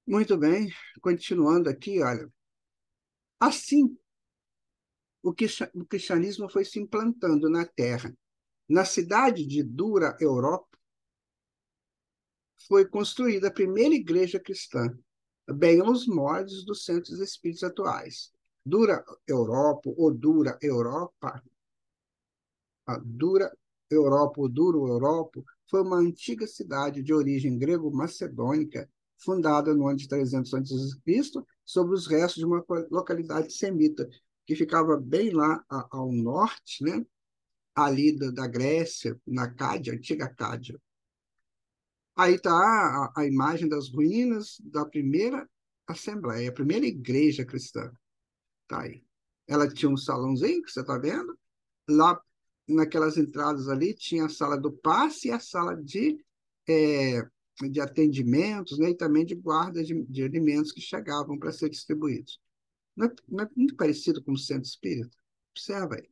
Muito bem, continuando aqui, olha. Assim, o cristianismo foi se implantando na Terra. Na cidade de Dura, Europa, foi construída a primeira igreja cristã, bem aos moldes dos centros espíritas atuais. Dura Europa, ou Dura Europa, a Dura Europa, ou Duro Europa, foi uma antiga cidade de origem grego-macedônica, fundada no ano de trezentos antes de Cristo, sobre os restos de uma localidade semita, que ficava bem lá ao norte, né? Ali da, da Grécia, na Cádia, antiga Cádia. Aí está a, a imagem das ruínas da primeira assembleia, a primeira igreja cristã. Tá aí. Ela tinha um salãozinho, que você está vendo. Lá, naquelas entradas ali, tinha a sala do passe e a sala de, é, de atendimentos, né, e também de guarda de, de alimentos que chegavam para ser distribuídos. Não é, não é muito parecido com o centro espírita? Observa aí.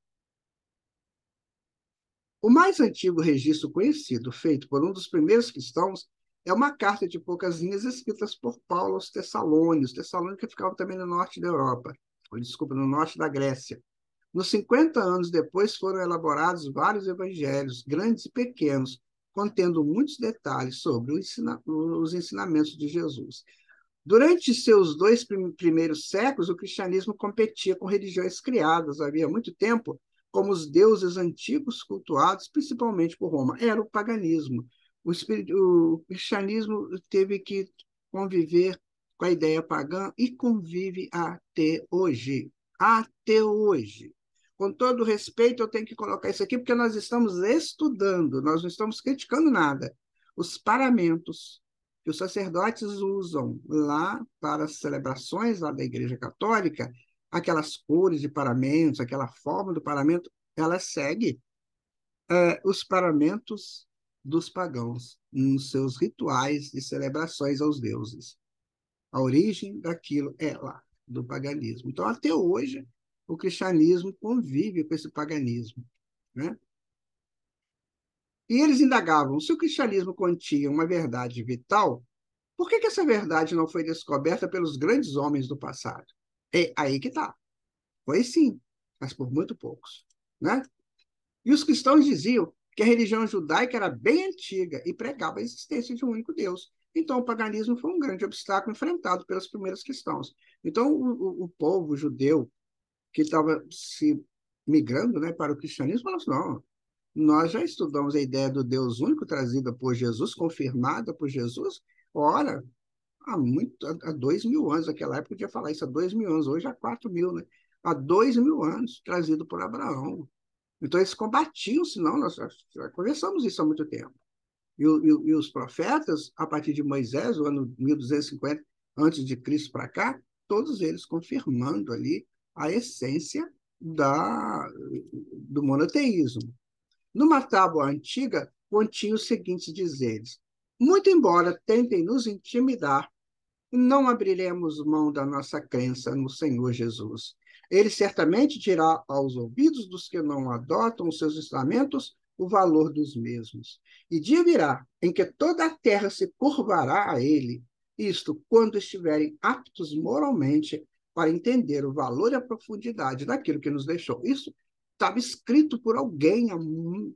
O mais antigo registro conhecido, feito por um dos primeiros cristãos, é uma carta de poucas linhas escritas por Paulo aos Tessalônicos. Tessalônica ficava também no norte da Europa, desculpa, no norte da Grécia. Nos cinquenta anos depois foram elaborados vários evangelhos, grandes e pequenos, contendo muitos detalhes sobre os ensinamentos de Jesus. Durante seus dois primeiros séculos, o cristianismo competia com religiões criadas havia muito tempo, como os deuses antigos cultuados, principalmente por Roma. Era o paganismo. O, espírito, o cristianismo teve que conviver com a ideia pagã e convive até hoje. Até hoje. Com todo respeito, eu tenho que colocar isso aqui, porque nós estamos estudando, nós não estamos criticando nada. Os paramentos que os sacerdotes usam lá para as celebrações lá da Igreja Católica, aquelas cores de paramentos, aquela forma do paramento, ela segue é, os paramentos dos pagãos nos seus rituais de celebrações aos deuses. A origem daquilo é lá, do paganismo. Então, até hoje, o cristianismo convive com esse paganismo, né? E eles indagavam, se o cristianismo continha uma verdade vital, por que, que essa verdade não foi descoberta pelos grandes homens do passado? É aí que está. Foi sim, mas por muito poucos, né? E os cristãos diziam que a religião judaica era bem antiga e pregava a existência de um único Deus. Então, o paganismo foi um grande obstáculo enfrentado pelos primeiros cristãos. Então, o, o, o povo judeu que estava se migrando, né, para o cristianismo falou assim, não, nós já estudamos a ideia do Deus único trazida por Jesus, confirmada por Jesus. Ora, há muito, há dois mil anos, naquela época podia falar isso há dois mil anos, hoje há quatro mil, né? Há dois mil anos, trazido por Abraão. Então, eles combatiam, senão nós já conversamos isso há muito tempo. E, e, e os profetas, a partir de Moisés, o ano mil duzentos e cinquenta antes de Cristo para cá, todos eles confirmando ali a essência da, do monoteísmo. Numa tábua antiga, continha os seguintes dizeres: muito embora tentem nos intimidar, não abriremos mão da nossa crença no Senhor Jesus. Ele certamente dirá aos ouvidos dos que não adotam os seus ensinamentos o valor dos mesmos. E dia virá em que toda a terra se curvará a ele, isto quando estiverem aptos moralmente para entender o valor e a profundidade daquilo que nos deixou. Isso estava escrito por alguém há,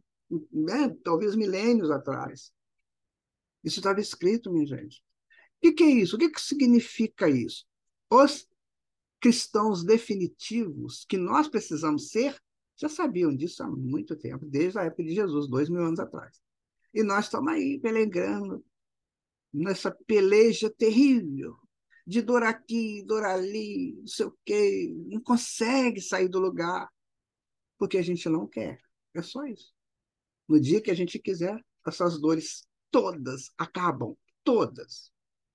né, talvez milênios atrás. Isso estava escrito, minha gente. O que, que é isso? O que, que significa isso? Os cristãos definitivos que nós precisamos ser já sabiam disso há muito tempo, desde a época de Jesus, dois mil anos atrás. E nós estamos aí pelegrando nessa peleja terrível de dor aqui, dor ali, não sei o quê, não consegue sair do lugar, porque a gente não quer. É só isso. No dia que a gente quiser, essas dores todas acabam, todas.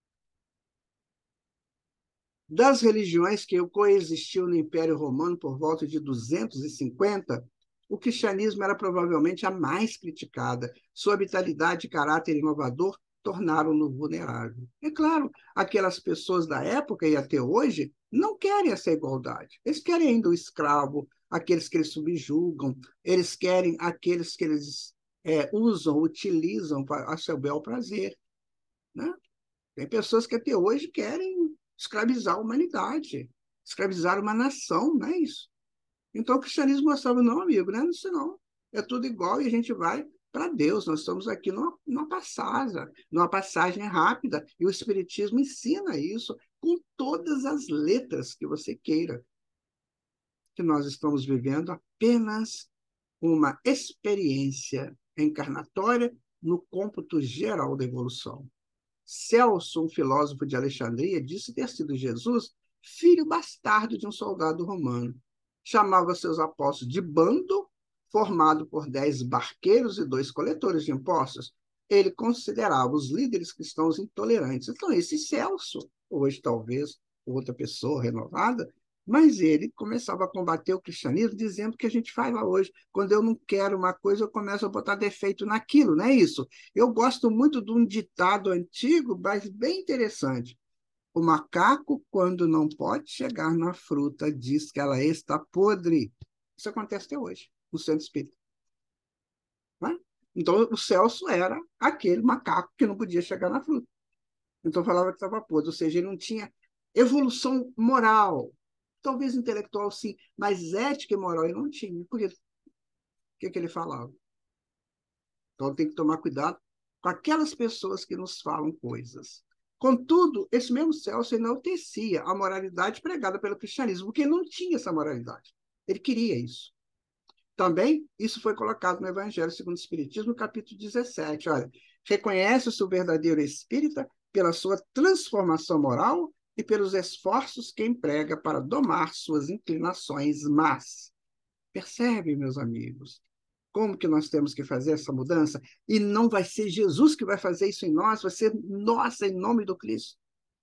Das religiões que coexistiu no Império Romano por volta de duzentos e cinquenta, o cristianismo era provavelmente a mais criticada. Sua vitalidade e caráter inovador tornaram-no vulnerável. É claro, aquelas pessoas da época e até hoje não querem essa igualdade. Eles querem ainda o escravo, aqueles que eles subjugam, eles querem aqueles que eles é, usam, utilizam a seu bel prazer, né? Tem pessoas que até hoje querem escravizar a humanidade, escravizar uma nação, não é isso? Então o cristianismo mostrava, não, amigo, não é isso não. É tudo igual e a gente vai para Deus. Nós estamos aqui numa, numa passagem, numa passagem rápida, e o Espiritismo ensina isso com todas as letras que você queira, que nós estamos vivendo apenas uma experiência encarnatória no cômputo geral da evolução. Celso, um filósofo de Alexandria, disse ter sido Jesus filho bastardo de um soldado romano. Chamava seus apóstolos de bando, formado por dez barqueiros e dois coletores de impostos. Ele considerava os líderes cristãos intolerantes. Então, esse Celso, hoje talvez outra pessoa renovada, mas ele começava a combater o cristianismo dizendo que a gente faz lá hoje. Quando eu não quero uma coisa, eu começo a botar defeito naquilo, não é isso? Eu gosto muito de um ditado antigo, mas bem interessante. O macaco, quando não pode chegar na fruta, diz que ela está podre. Isso acontece até hoje, no centro espírita. Né? Então, o Celso era aquele macaco que não podia chegar na fruta. Então, falava que estava podre, ou seja, ele não tinha evolução moral. Talvez intelectual, sim, mas ética e moral ele não tinha. Por isso, o que, que ele falava? Então, tem que tomar cuidado com aquelas pessoas que nos falam coisas. Contudo, esse mesmo Celso enaltecia a moralidade pregada pelo cristianismo, porque ele não tinha essa moralidade. Ele queria isso. Também, isso foi colocado no Evangelho segundo o Espiritismo, no capítulo dezessete. Olha, reconhece-se o verdadeiro espírita pela sua transformação moral e pelos esforços que emprega para domar suas inclinações más. Percebe, meus amigos? Como que nós temos que fazer essa mudança? E não vai ser Jesus que vai fazer isso em nós, vai ser nós, em nome do Cristo.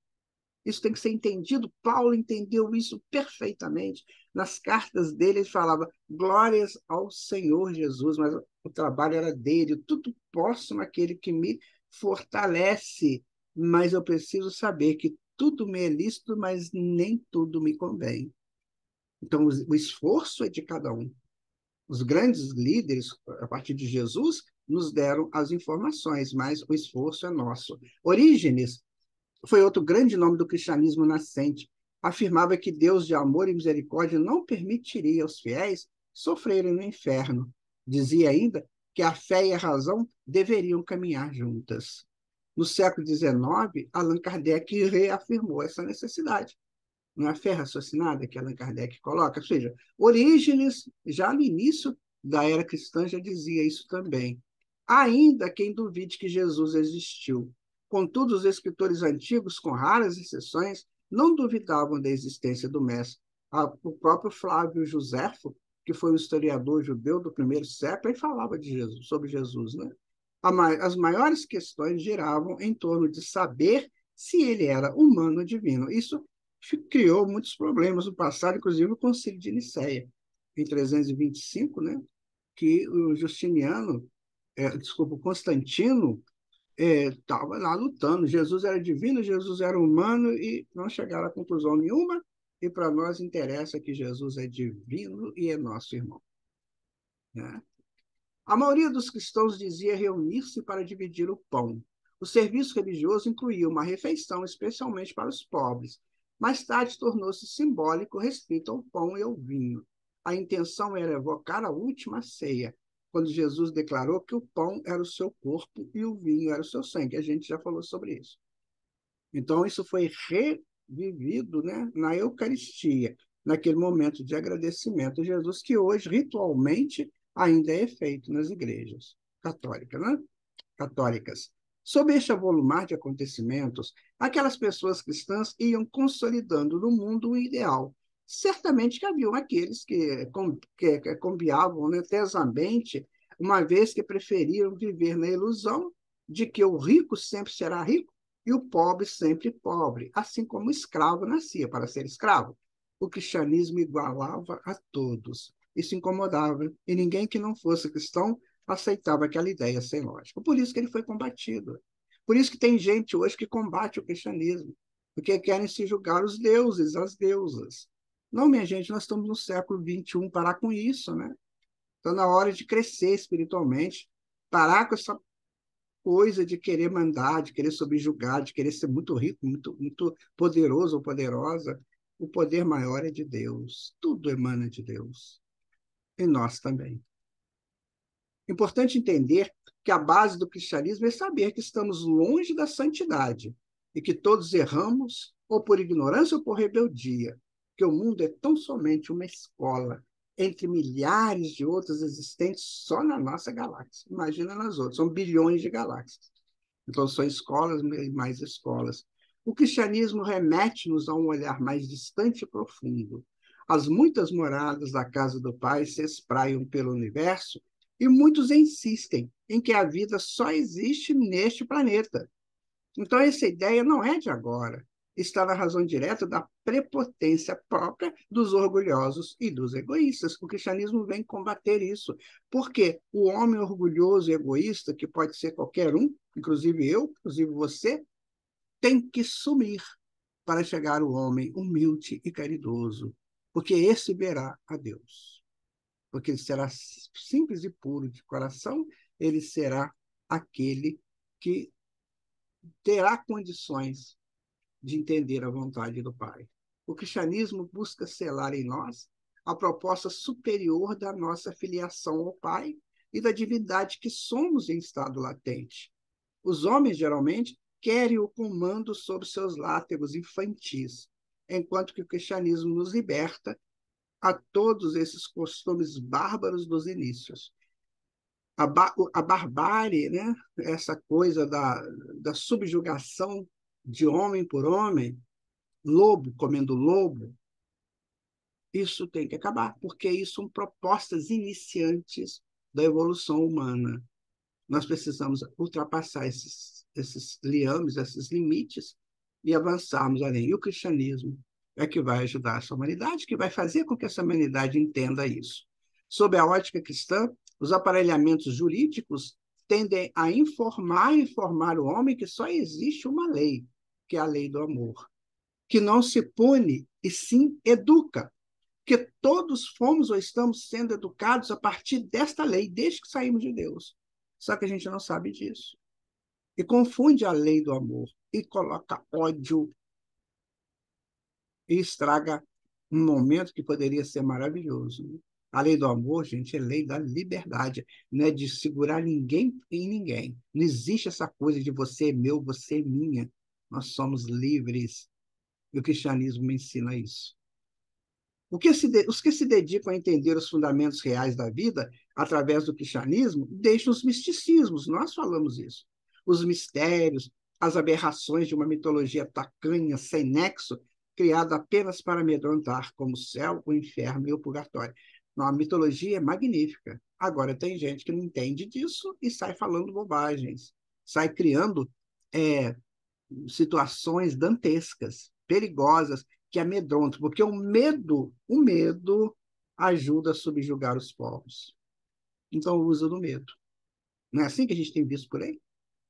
Isso tem que ser entendido. Paulo entendeu isso perfeitamente. Nas cartas dele, ele falava glórias ao Senhor Jesus, mas o trabalho era dele. Tudo posso naquele que me fortalece, mas eu preciso saber que tudo me é lícito, mas nem tudo me convém. Então, o esforço é de cada um. Os grandes líderes, a partir de Jesus, nos deram as informações, mas o esforço é nosso. Orígenes foi outro grande nome do cristianismo nascente. Afirmava que Deus de amor e misericórdia não permitiria aos fiéis sofrerem no inferno. Dizia ainda que a fé e a razão deveriam caminhar juntas. No século dezenove, Allan Kardec reafirmou essa necessidade. Não é a fé raciocinada que Allan Kardec coloca? Ou seja, Orígenes, já no início da era cristã, já dizia isso também. Ainda quem duvide que Jesus existiu. Contudo, os escritores antigos, com raras exceções, não duvidavam da existência do Mestre. O próprio Flávio Joséfo, que foi um historiador judeu do primeiro século, ele falava de Jesus, sobre Jesus. Né? As maiores questões giravam em torno de saber se ele era humano ou divino. Isso criou muitos problemas no passado, inclusive o Concílio de Nicéia, em trezentos e vinte e cinco, né? Que o Justiniano, é, desculpa, o Constantino, estava é, lá lutando. Jesus era divino, Jesus era humano, e não chegaram a conclusão nenhuma, e para nós interessa que Jesus é divino e é nosso irmão. Né? A maioria dos cristãos dizia reunir-se para dividir o pão. O serviço religioso incluía uma refeição, especialmente para os pobres. Mais tarde, tornou-se simbólico, restrito ao pão e ao vinho. A intenção era evocar a última ceia, quando Jesus declarou que o pão era o seu corpo e o vinho era o seu sangue. A gente já falou sobre isso. Então, isso foi revivido, né, na Eucaristia, naquele momento de agradecimento a Jesus, que hoje, ritualmente, ainda é feito nas igrejas católicas, né? católicas. Sob este avolumar de acontecimentos, aquelas pessoas cristãs iam consolidando no mundo um ideal. Certamente que haviam aqueles que, que, que conviavam, né, tesamente, uma vez que preferiam viver na ilusão de que o rico sempre será rico e o pobre sempre pobre, assim como o escravo nascia para ser escravo. O cristianismo igualava a todos. Isso incomodava, e ninguém que não fosse cristão aceitava aquela ideia sem lógica. Por isso que ele foi combatido. Por isso que tem gente hoje que combate o cristianismo, porque querem se julgar os deuses, as deusas. Não, minha gente, nós estamos no século vinte e um, parar com isso, né? Está na hora de crescer espiritualmente, parar com essa coisa de querer mandar, de querer subjugar, de querer ser muito rico, muito, muito poderoso ou poderosa. O poder maior é de Deus. Tudo emana de Deus. E nós também. Importante entender que a base do cristianismo é saber que estamos longe da santidade e que todos erramos, ou por ignorância ou por rebeldia, que o mundo é tão somente uma escola entre milhares de outras existentes só na nossa galáxia. Imagina nas outras, são bilhões de galáxias. Então, são escolas e mais escolas. O cristianismo remete-nos a um olhar mais distante e profundo. As muitas moradas da casa do Pai se espraiam pelo universo e muitos insistem em que a vida só existe neste planeta. Então, essa ideia não é de agora. Está na razão direta da prepotência própria dos orgulhosos e dos egoístas. O cristianismo vem combater isso. Porque o homem orgulhoso e egoísta, que pode ser qualquer um, inclusive eu, inclusive você, tem que sumir para chegar o homem humilde e caridoso, porque esse verá a Deus. Porque ele será simples e puro de coração, ele será aquele que terá condições de entender a vontade do Pai. O cristianismo busca selar em nós a proposta superior da nossa filiação ao Pai e da divindade que somos em estado latente. Os homens, geralmente, querem o comando sobre seus látegos infantis, enquanto que o cristianismo nos liberta a todos esses costumes bárbaros dos inícios. A, ba a barbárie, né? Essa coisa da, da subjugação de homem por homem, lobo comendo lobo, isso tem que acabar, porque isso são propostas iniciantes da evolução humana. Nós precisamos ultrapassar esses, esses liames, esses limites, e avançarmos além. E o cristianismo é que vai ajudar essa humanidade, que vai fazer com que essa humanidade entenda isso. Sob a ótica cristã, os aparelhamentos jurídicos tendem a informar e informar o homem que só existe uma lei, que é a lei do amor, que não se pune e sim educa, que todos fomos ou estamos sendo educados a partir desta lei, desde que saímos de Deus. Só que a gente não sabe disso. E confunde a lei do amor e coloca ódio e estraga um momento que poderia ser maravilhoso. A lei do amor, gente, é lei da liberdade, não é de segurar ninguém em ninguém. Não existe essa coisa de você é meu, você é minha. Nós somos livres. E o cristianismo me ensina isso. O que se de... Os que se dedicam a entender os fundamentos reais da vida através do cristianismo deixam os misticismos, nós falamos isso. Os mistérios, as aberrações de uma mitologia tacanha, sem nexo, criada apenas para amedrontar, como o céu, o inferno e o purgatório. Não, a mitologia é magnífica. Agora, tem gente que não entende disso e sai falando bobagens, sai criando é, situações dantescas, perigosas, que amedrontam, porque o medo, o medo ajuda a subjugar os povos. Então, o uso do medo. Não é assim que a gente tem visto por aí?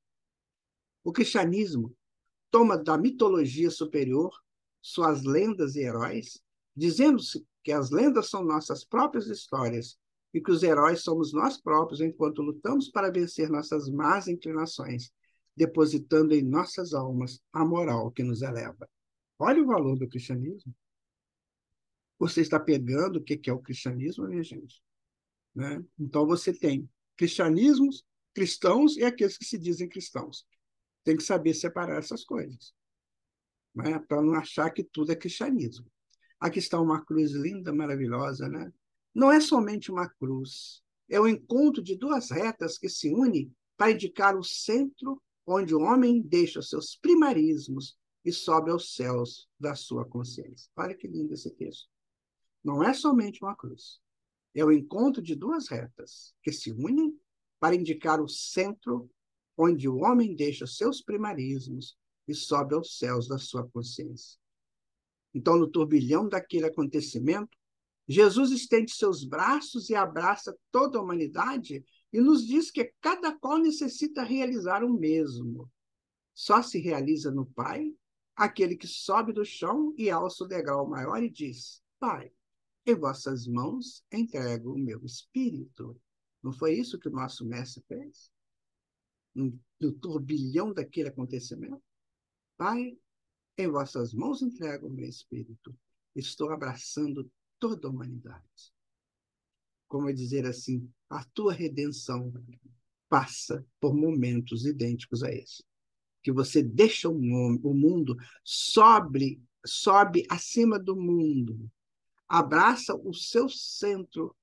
O cristianismo toma da mitologia superior suas lendas e heróis, dizendo-se que as lendas são nossas próprias histórias e que os heróis somos nós próprios enquanto lutamos para vencer nossas más inclinações, depositando em nossas almas a moral que nos eleva. Olha o valor do cristianismo. Você está pegando o que é o cristianismo, minha gente? Né? Então, você tem cristianismos, cristãos e aqueles que se dizem cristãos. Tem que saber separar essas coisas, né? Para não achar que tudo é cristianismo. Aqui está uma cruz linda, maravilhosa, né? Não é somente uma cruz, é o encontro de duas retas que se unem para indicar o centro onde o homem deixa seus primarismos e sobe aos céus da sua consciência. Olha que lindo esse texto. Não é somente uma cruz, é o encontro de duas retas que se unem para indicar o centro onde o homem deixa seus primarismos e sobe aos céus da sua consciência. Então, no turbilhão daquele acontecimento, Jesus estende seus braços e abraça toda a humanidade e nos diz que cada qual necessita realizar o mesmo. Só se realiza no Pai aquele que sobe do chão e alça o degrau maior e diz: Pai, em vossas mãos entrego o meu espírito. Não foi isso que o nosso mestre fez? no turbilhão daquele acontecimento. Pai, em vossas mãos entrego o meu espírito. Estou abraçando toda a humanidade. Como é dizer assim, a tua redenção passa por momentos idênticos a esse. Que você deixa o mundo, sobe, sobe acima do mundo, abraça o seu centro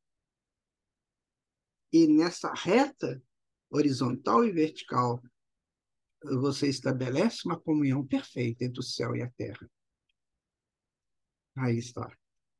e nessa reta horizontal e vertical você estabelece uma comunhão perfeita entre o céu e a terra. Aí está.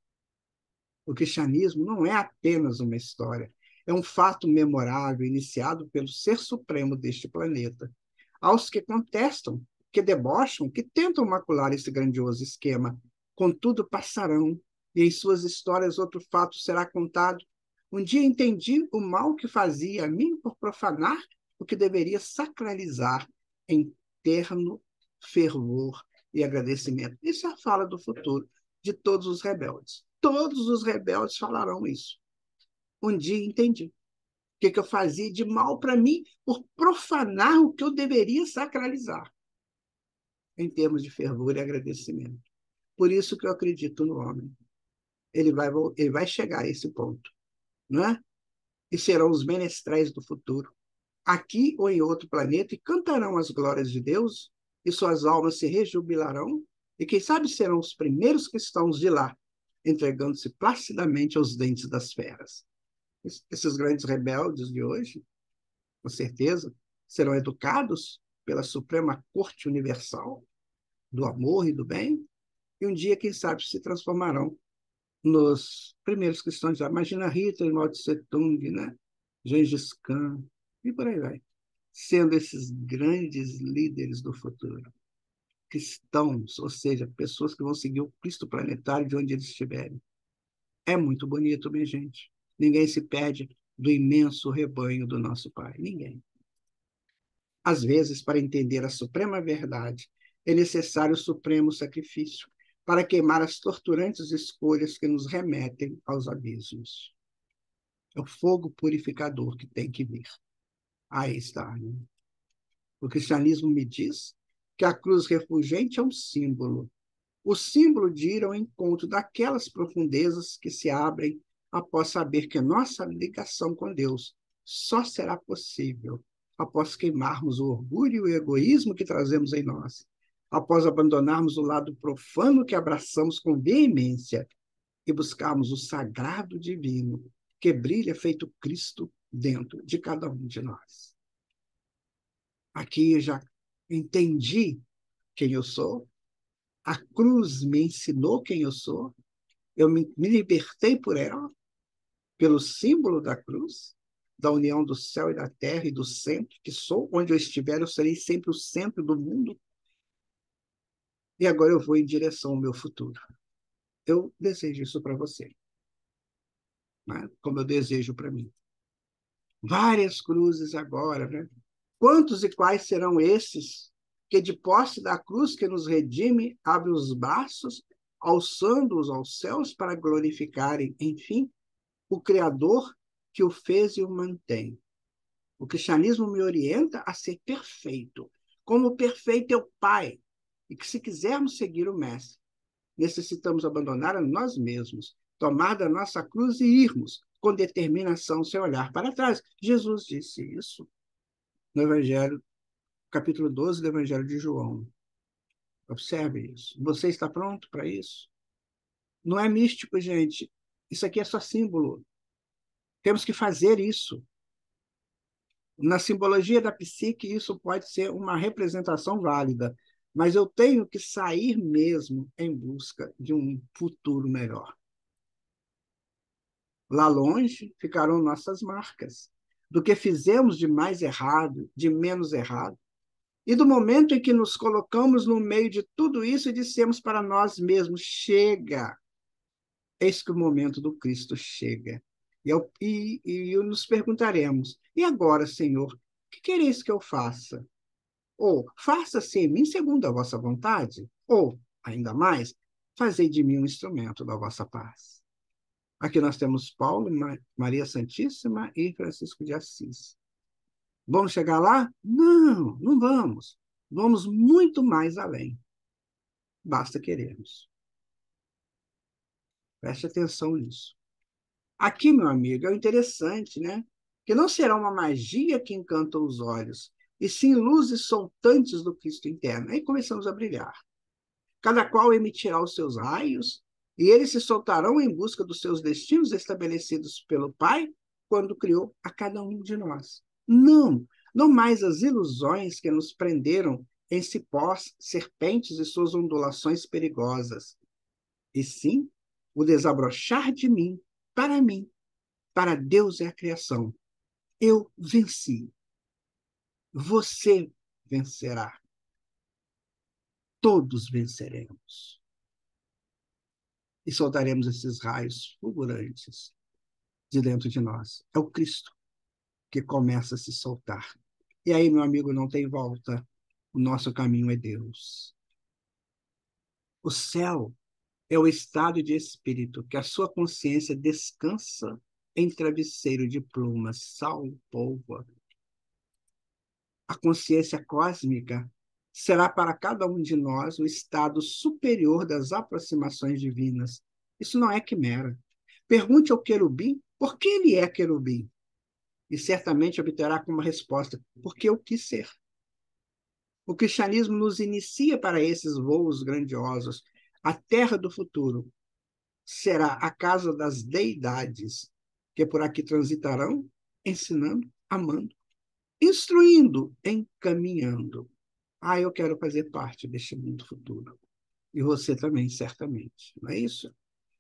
O cristianismo não é apenas uma história, é um fato memorável iniciado pelo Ser Supremo deste planeta. Aos que contestam, que debocham, que tentam macular esse grandioso esquema, contudo passarão, e em suas histórias outro fato será contado. Um dia entendi o mal que fazia a mim por profanar o que deveria sacralizar em terno fervor e agradecimento. Isso é a fala do futuro de todos os rebeldes. Todos os rebeldes falarão isso. Um dia entendi o que, que eu fazia de mal para mim por profanar o que eu deveria sacralizar, em termos de fervor e agradecimento. Por isso que eu acredito no homem. Ele vai, ele vai chegar a esse ponto, não é? E serão os menestréis do futuro, aqui ou em outro planeta, e cantarão as glórias de Deus, e suas almas se rejubilarão, e quem sabe serão os primeiros cristãos de lá, entregando-se placidamente aos dentes das feras. Esses grandes rebeldes de hoje, com certeza, serão educados pela Suprema Corte Universal do amor e do bem, e um dia, quem sabe, se transformarão nos primeiros cristãos. Imagina Hitler, Mao Tse Tung, né? Gengis Khan, e por aí vai. Sendo esses grandes líderes do futuro. Cristãos, ou seja, pessoas que vão seguir o Cristo planetário de onde eles estiverem. É muito bonito, minha gente. Ninguém se perde do imenso rebanho do nosso Pai. Ninguém. Às vezes, para entender a suprema verdade, é necessário o supremo sacrifício para queimar as torturantes escolhas que nos remetem aos abismos. É o fogo purificador que tem que vir. Aí está. Né? O cristianismo me diz que a cruz refulgente é um símbolo. O símbolo de ir ao encontro daquelas profundezas que se abrem após saber que nossa ligação com Deus só será possível após queimarmos o orgulho e o egoísmo que trazemos em nós, após abandonarmos o lado profano que abraçamos com veemência e buscarmos o sagrado divino que brilha feito Cristo dentro de cada um de nós. Aqui eu já entendi quem eu sou, a cruz me ensinou quem eu sou, eu me, me libertei por ela, pelo símbolo da cruz, da união do céu e da terra e do centro, que sou, onde eu estiver, eu serei sempre o centro do mundo. E agora eu vou em direção ao meu futuro. Eu desejo isso para você, né? Como eu desejo para mim. Várias cruzes agora, né? Quantos e quais serão esses que, de posse da cruz que nos redime, abre os braços, alçando-os aos céus para glorificarem, enfim, o Criador que o fez e o mantém. O cristianismo me orienta a ser perfeito, como perfeito é o Pai, e que se quisermos seguir o Mestre, necessitamos abandonar a nós mesmos, tomar da nossa cruz e irmos com determinação sem olhar para trás. Jesus disse isso no Evangelho, capítulo doze do Evangelho de João. Observe isso. Você está pronto para isso? Não é místico, gente. Isso aqui é só símbolo. Temos que fazer isso. Na simbologia da psique, isso pode ser uma representação válida, mas eu tenho que sair mesmo em busca de um futuro melhor. Lá longe ficarão nossas marcas, do que fizemos de mais errado, de menos errado. E do momento em que nos colocamos no meio de tudo isso e dissemos para nós mesmos, chega, eis que o momento do Cristo chega. E, eu, e, e nos perguntaremos, e agora, Senhor, o que quereis que eu faça? Ou, faça-se em mim segundo a vossa vontade, ou, ainda mais, fazei de mim um instrumento da vossa paz. Aqui nós temos Paulo, Maria Santíssima e Francisco de Assis. Vamos chegar lá? Não, não vamos. Vamos muito mais além. Basta querermos. Preste atenção nisso. Aqui, meu amigo, é o interessante, né? Que não será uma magia que encanta os olhos, e sim luzes soltantes do Cristo interno. Aí começamos a brilhar. Cada qual emitirá os seus raios, e eles se soltarão em busca dos seus destinos estabelecidos pelo Pai quando criou a cada um de nós. Não, não mais as ilusões que nos prenderam em cipós, serpentes e suas ondulações perigosas, e sim o desabrochar de mim, para mim, para Deus é a criação. Eu venci. Você vencerá. Todos venceremos. E soltaremos esses raios fulgurantes de dentro de nós. É o Cristo que começa a se soltar. E aí, meu amigo, não tem volta. O nosso caminho é Deus. O céu é o estado de espírito que a sua consciência descansa em travesseiro de plumas, sal e polvo. A consciência cósmica será para cada um de nós o estado superior das aproximações divinas. Isso não é quimera. Pergunte ao querubim por que ele é querubim, e certamente obterá como resposta, porque eu quis ser. O cristianismo nos inicia para esses voos grandiosos. A terra do futuro será a casa das deidades, que por aqui transitarão, ensinando, amando, instruindo, encaminhando. Ah, eu quero fazer parte deste mundo futuro. E você também, certamente. Não é isso?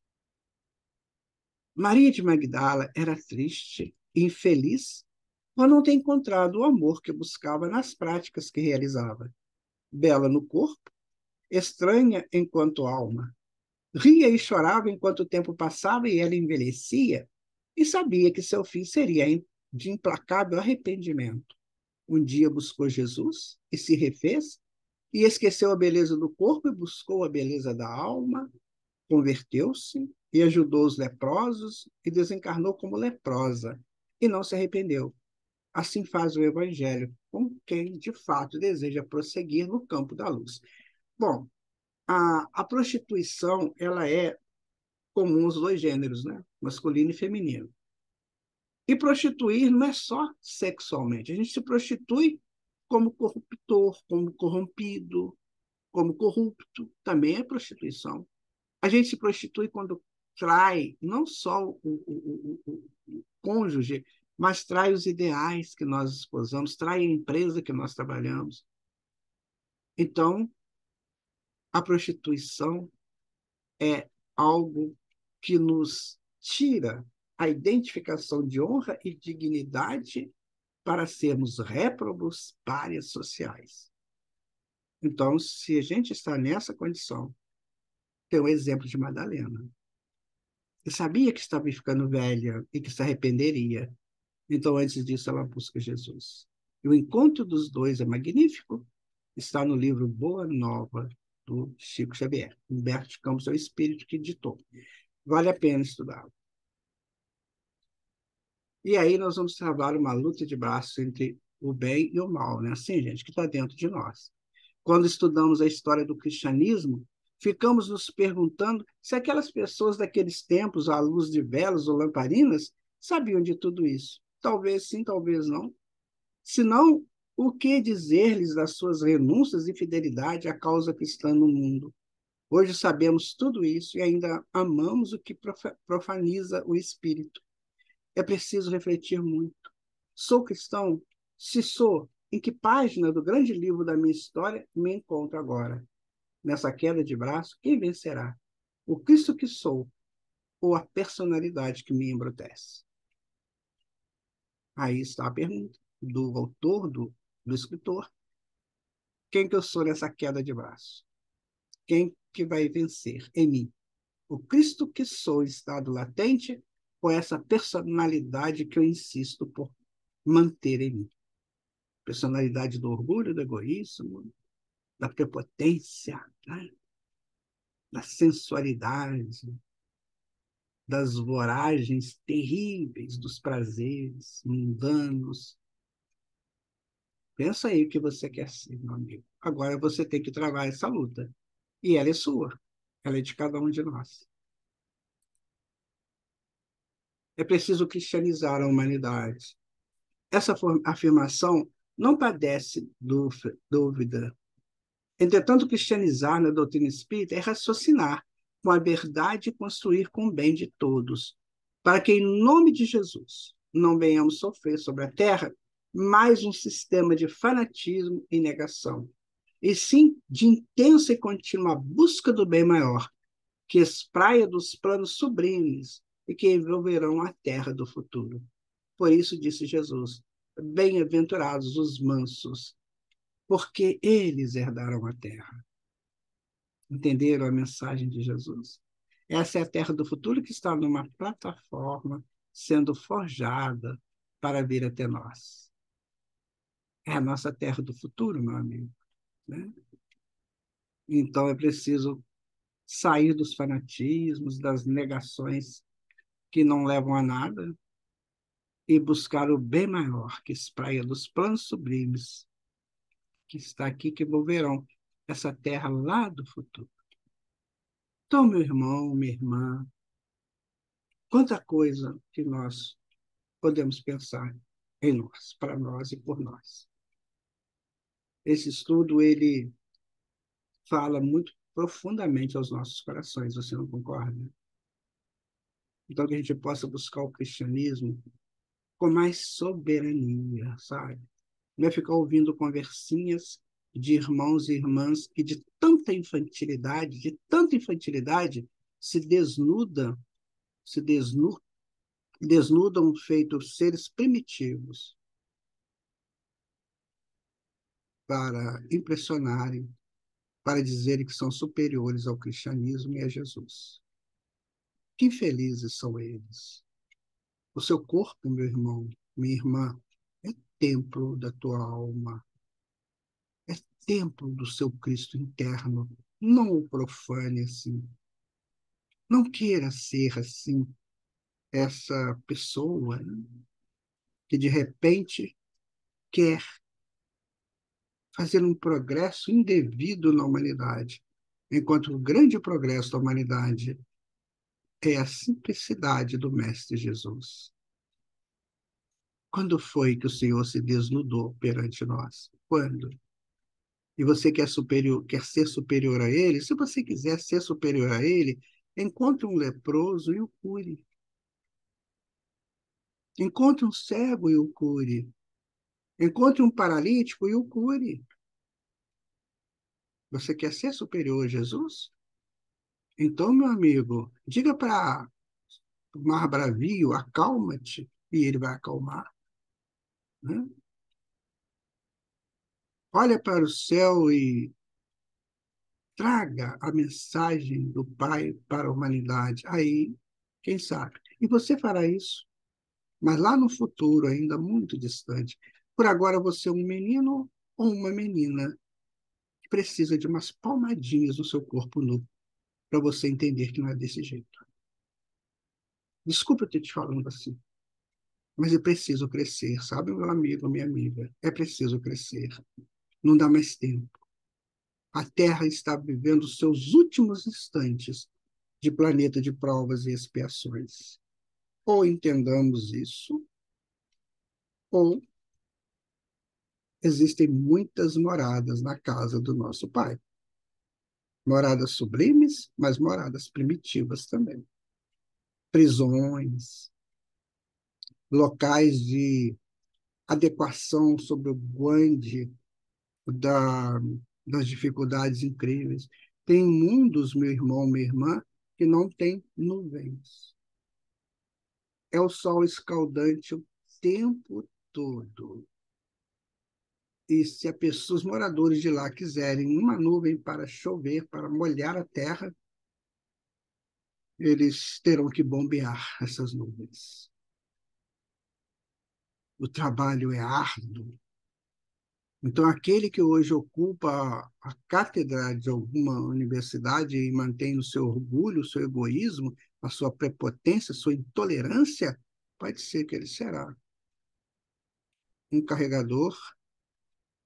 Maria de Magdala era triste e infeliz por não ter encontrado o amor que buscava nas práticas que realizava. Bela no corpo, estranha enquanto alma. Ria e chorava enquanto o tempo passava e ela envelhecia, e sabia que seu fim seria de implacável arrependimento. Um dia buscou Jesus e se refez, e esqueceu a beleza do corpo e buscou a beleza da alma, converteu-se e ajudou os leprosos e desencarnou como leprosa, e não se arrependeu. Assim faz o Evangelho com quem, de fato, deseja prosseguir no campo da luz. Bom, a, a prostituição ela é comum aos dois gêneros, né? Masculino e feminino. E prostituir não é só sexualmente. A gente se prostitui como corruptor, como corrompido, como corrupto. Também é prostituição. A gente se prostitui quando trai não só o, o, o, o cônjuge, mas trai os ideais que nós esposamos, trai a empresa que nós trabalhamos. Então, a prostituição é algo que nos tira a identificação de honra e dignidade para sermos réprobos, párias sociais. Então, se a gente está nessa condição, tem o exemplo de Madalena. Eu sabia que estava ficando velha e que se arrependeria. Então, antes disso, ela busca Jesus. E o encontro dos dois é magnífico. Está no livro Boa Nova, do Chico Xavier. Humberto de Campos é o espírito que ditou. Vale a pena estudar. E aí nós vamos travar uma luta de braços entre o bem e o mal, né? Assim, gente, que está dentro de nós. Quando estudamos a história do cristianismo, ficamos nos perguntando se aquelas pessoas daqueles tempos, à luz de velas ou lamparinas, sabiam de tudo isso. Talvez sim, talvez não. Se não, o que dizer-lhes das suas renúncias e fidelidade à causa cristã no mundo? Hoje sabemos tudo isso e ainda amamos o que profaniza o espírito. É preciso refletir muito. Sou cristão? Se sou, em que página do grande livro da minha história me encontro agora? Nessa queda de braço, quem vencerá? O Cristo que sou ou a personalidade que me embrutece? Aí está a pergunta do autor, do, do escritor. Quem que eu sou nessa queda de braço? Quem que vai vencer em mim? O Cristo que sou em estado latente ou essa personalidade que eu insisto por manter em mim? Personalidade do orgulho, do egoísmo, da prepotência, né? Da sensualidade, das voragens terríveis dos prazeres mundanos, Pensa aí o que você quer ser, meu amigo. Agora você tem que travar essa luta. E ela é sua. Ela é de cada um de nós. É preciso cristianizar a humanidade. Essa afirmação não padece dúvida. Entretanto, cristianizar na doutrina espírita é raciocinar com a verdade e construir com o bem de todos, para que, em nome de Jesus, não venhamos sofrer sobre a terra mais um sistema de fanatismo e negação, e sim de intensa e contínua busca do bem maior, que espraia dos planos sublimes e que envolverão a terra do futuro. Por isso disse Jesus: bem-aventurados os mansos, porque eles herdarão a terra. Entenderam a mensagem de Jesus? Essa é a terra do futuro que está numa plataforma sendo forjada para vir até nós. É a nossa terra do futuro, meu amigo, né? Então é preciso sair dos fanatismos, das negações que não levam a nada e buscar o bem maior que espraia dos planos sublimes que está aqui, que envolverão essa terra lá do futuro. Então, meu irmão, minha irmã, quanta coisa que nós podemos pensar em nós, para nós e por nós. Esse estudo, ele fala muito profundamente aos nossos corações, você não concorda? Então, que a gente possa buscar o cristianismo com mais soberania, sabe? Não é ficar ouvindo conversinhas de irmãos e irmãs que de tanta infantilidade, de tanta infantilidade, se desnuda, se desnu, desnudam feitos seres primitivos para impressionarem, para dizerem que são superiores ao cristianismo e a Jesus. Que infelizes são eles. O seu corpo, meu irmão, minha irmã, é templo da tua alma, é templo do seu Cristo interno. Não o profane assim. Não queira ser assim, essa pessoa, né, que de repente quer fazer um progresso indevido na humanidade, enquanto o grande progresso da humanidade é a simplicidade do Mestre Jesus. Quando foi que o Senhor se desnudou perante nós? Quando? E você quer, superior, quer ser superior a ele? Se você quiser ser superior a ele, encontre um leproso e o cure. Encontre um cego e o cure. Encontre um paralítico e o cure. Você quer ser superior a Jesus? Então, meu amigo, diga para o mar bravio, acalma-te, e ele vai acalmar. Né? Olha para o céu e traga a mensagem do Pai para a humanidade. Aí, quem sabe? E você fará isso, mas lá no futuro, ainda muito distante. Por agora, você é um menino ou uma menina que precisa de umas palmadinhas no seu corpo nu para você entender que não é desse jeito. Desculpa eu ter te falando assim, mas é preciso crescer, sabe, meu amigo, minha amiga? É preciso crescer. Não dá mais tempo. A Terra está vivendo seus últimos instantes de planeta de provas e expiações. Ou entendamos isso, ou existem muitas moradas na casa do nosso Pai. Moradas sublimes, mas moradas primitivas também. Prisões, locais de adequação sobre o guande da, das dificuldades incríveis. Tem mundos, meu irmão, minha irmã, que não tem nuvens. É o sol escaldante o tempo todo. E se a pessoa, os moradores de lá quiserem uma nuvem para chover, para molhar a terra, eles terão que bombear essas nuvens. O trabalho é árduo. Então, aquele que hoje ocupa a cátedra de alguma universidade e mantém o seu orgulho, o seu egoísmo, a sua prepotência, a sua intolerância, pode ser que ele será um carregador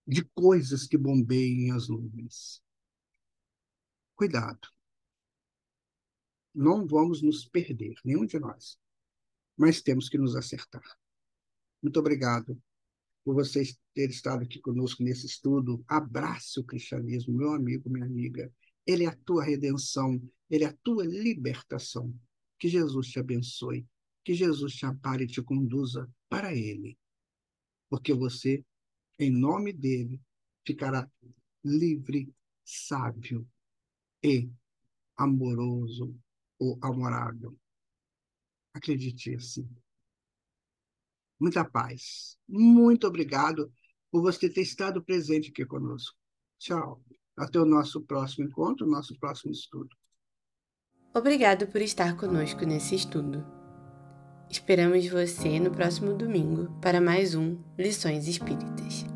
de coisas que bombeiem as nuvens. Cuidado, não vamos nos perder, nenhum de nós, mas temos que nos acertar. Muito obrigado por vocês terem estado aqui conosco nesse estudo. Abrace o cristianismo, meu amigo, minha amiga. Ele é a tua redenção, ele é a tua libertação. Que Jesus te abençoe, que Jesus te ampare e te conduza para ele, porque você, em nome dele, ficará livre, sábio e amoroso ou amorável. Acredite assim. Muita paz. Muito obrigado por você ter estado presente aqui conosco. Tchau. Até o nosso próximo encontro, nosso próximo estudo. Obrigado por estar conosco nesse estudo. Esperamos você no próximo domingo para mais um Lições Espíritas.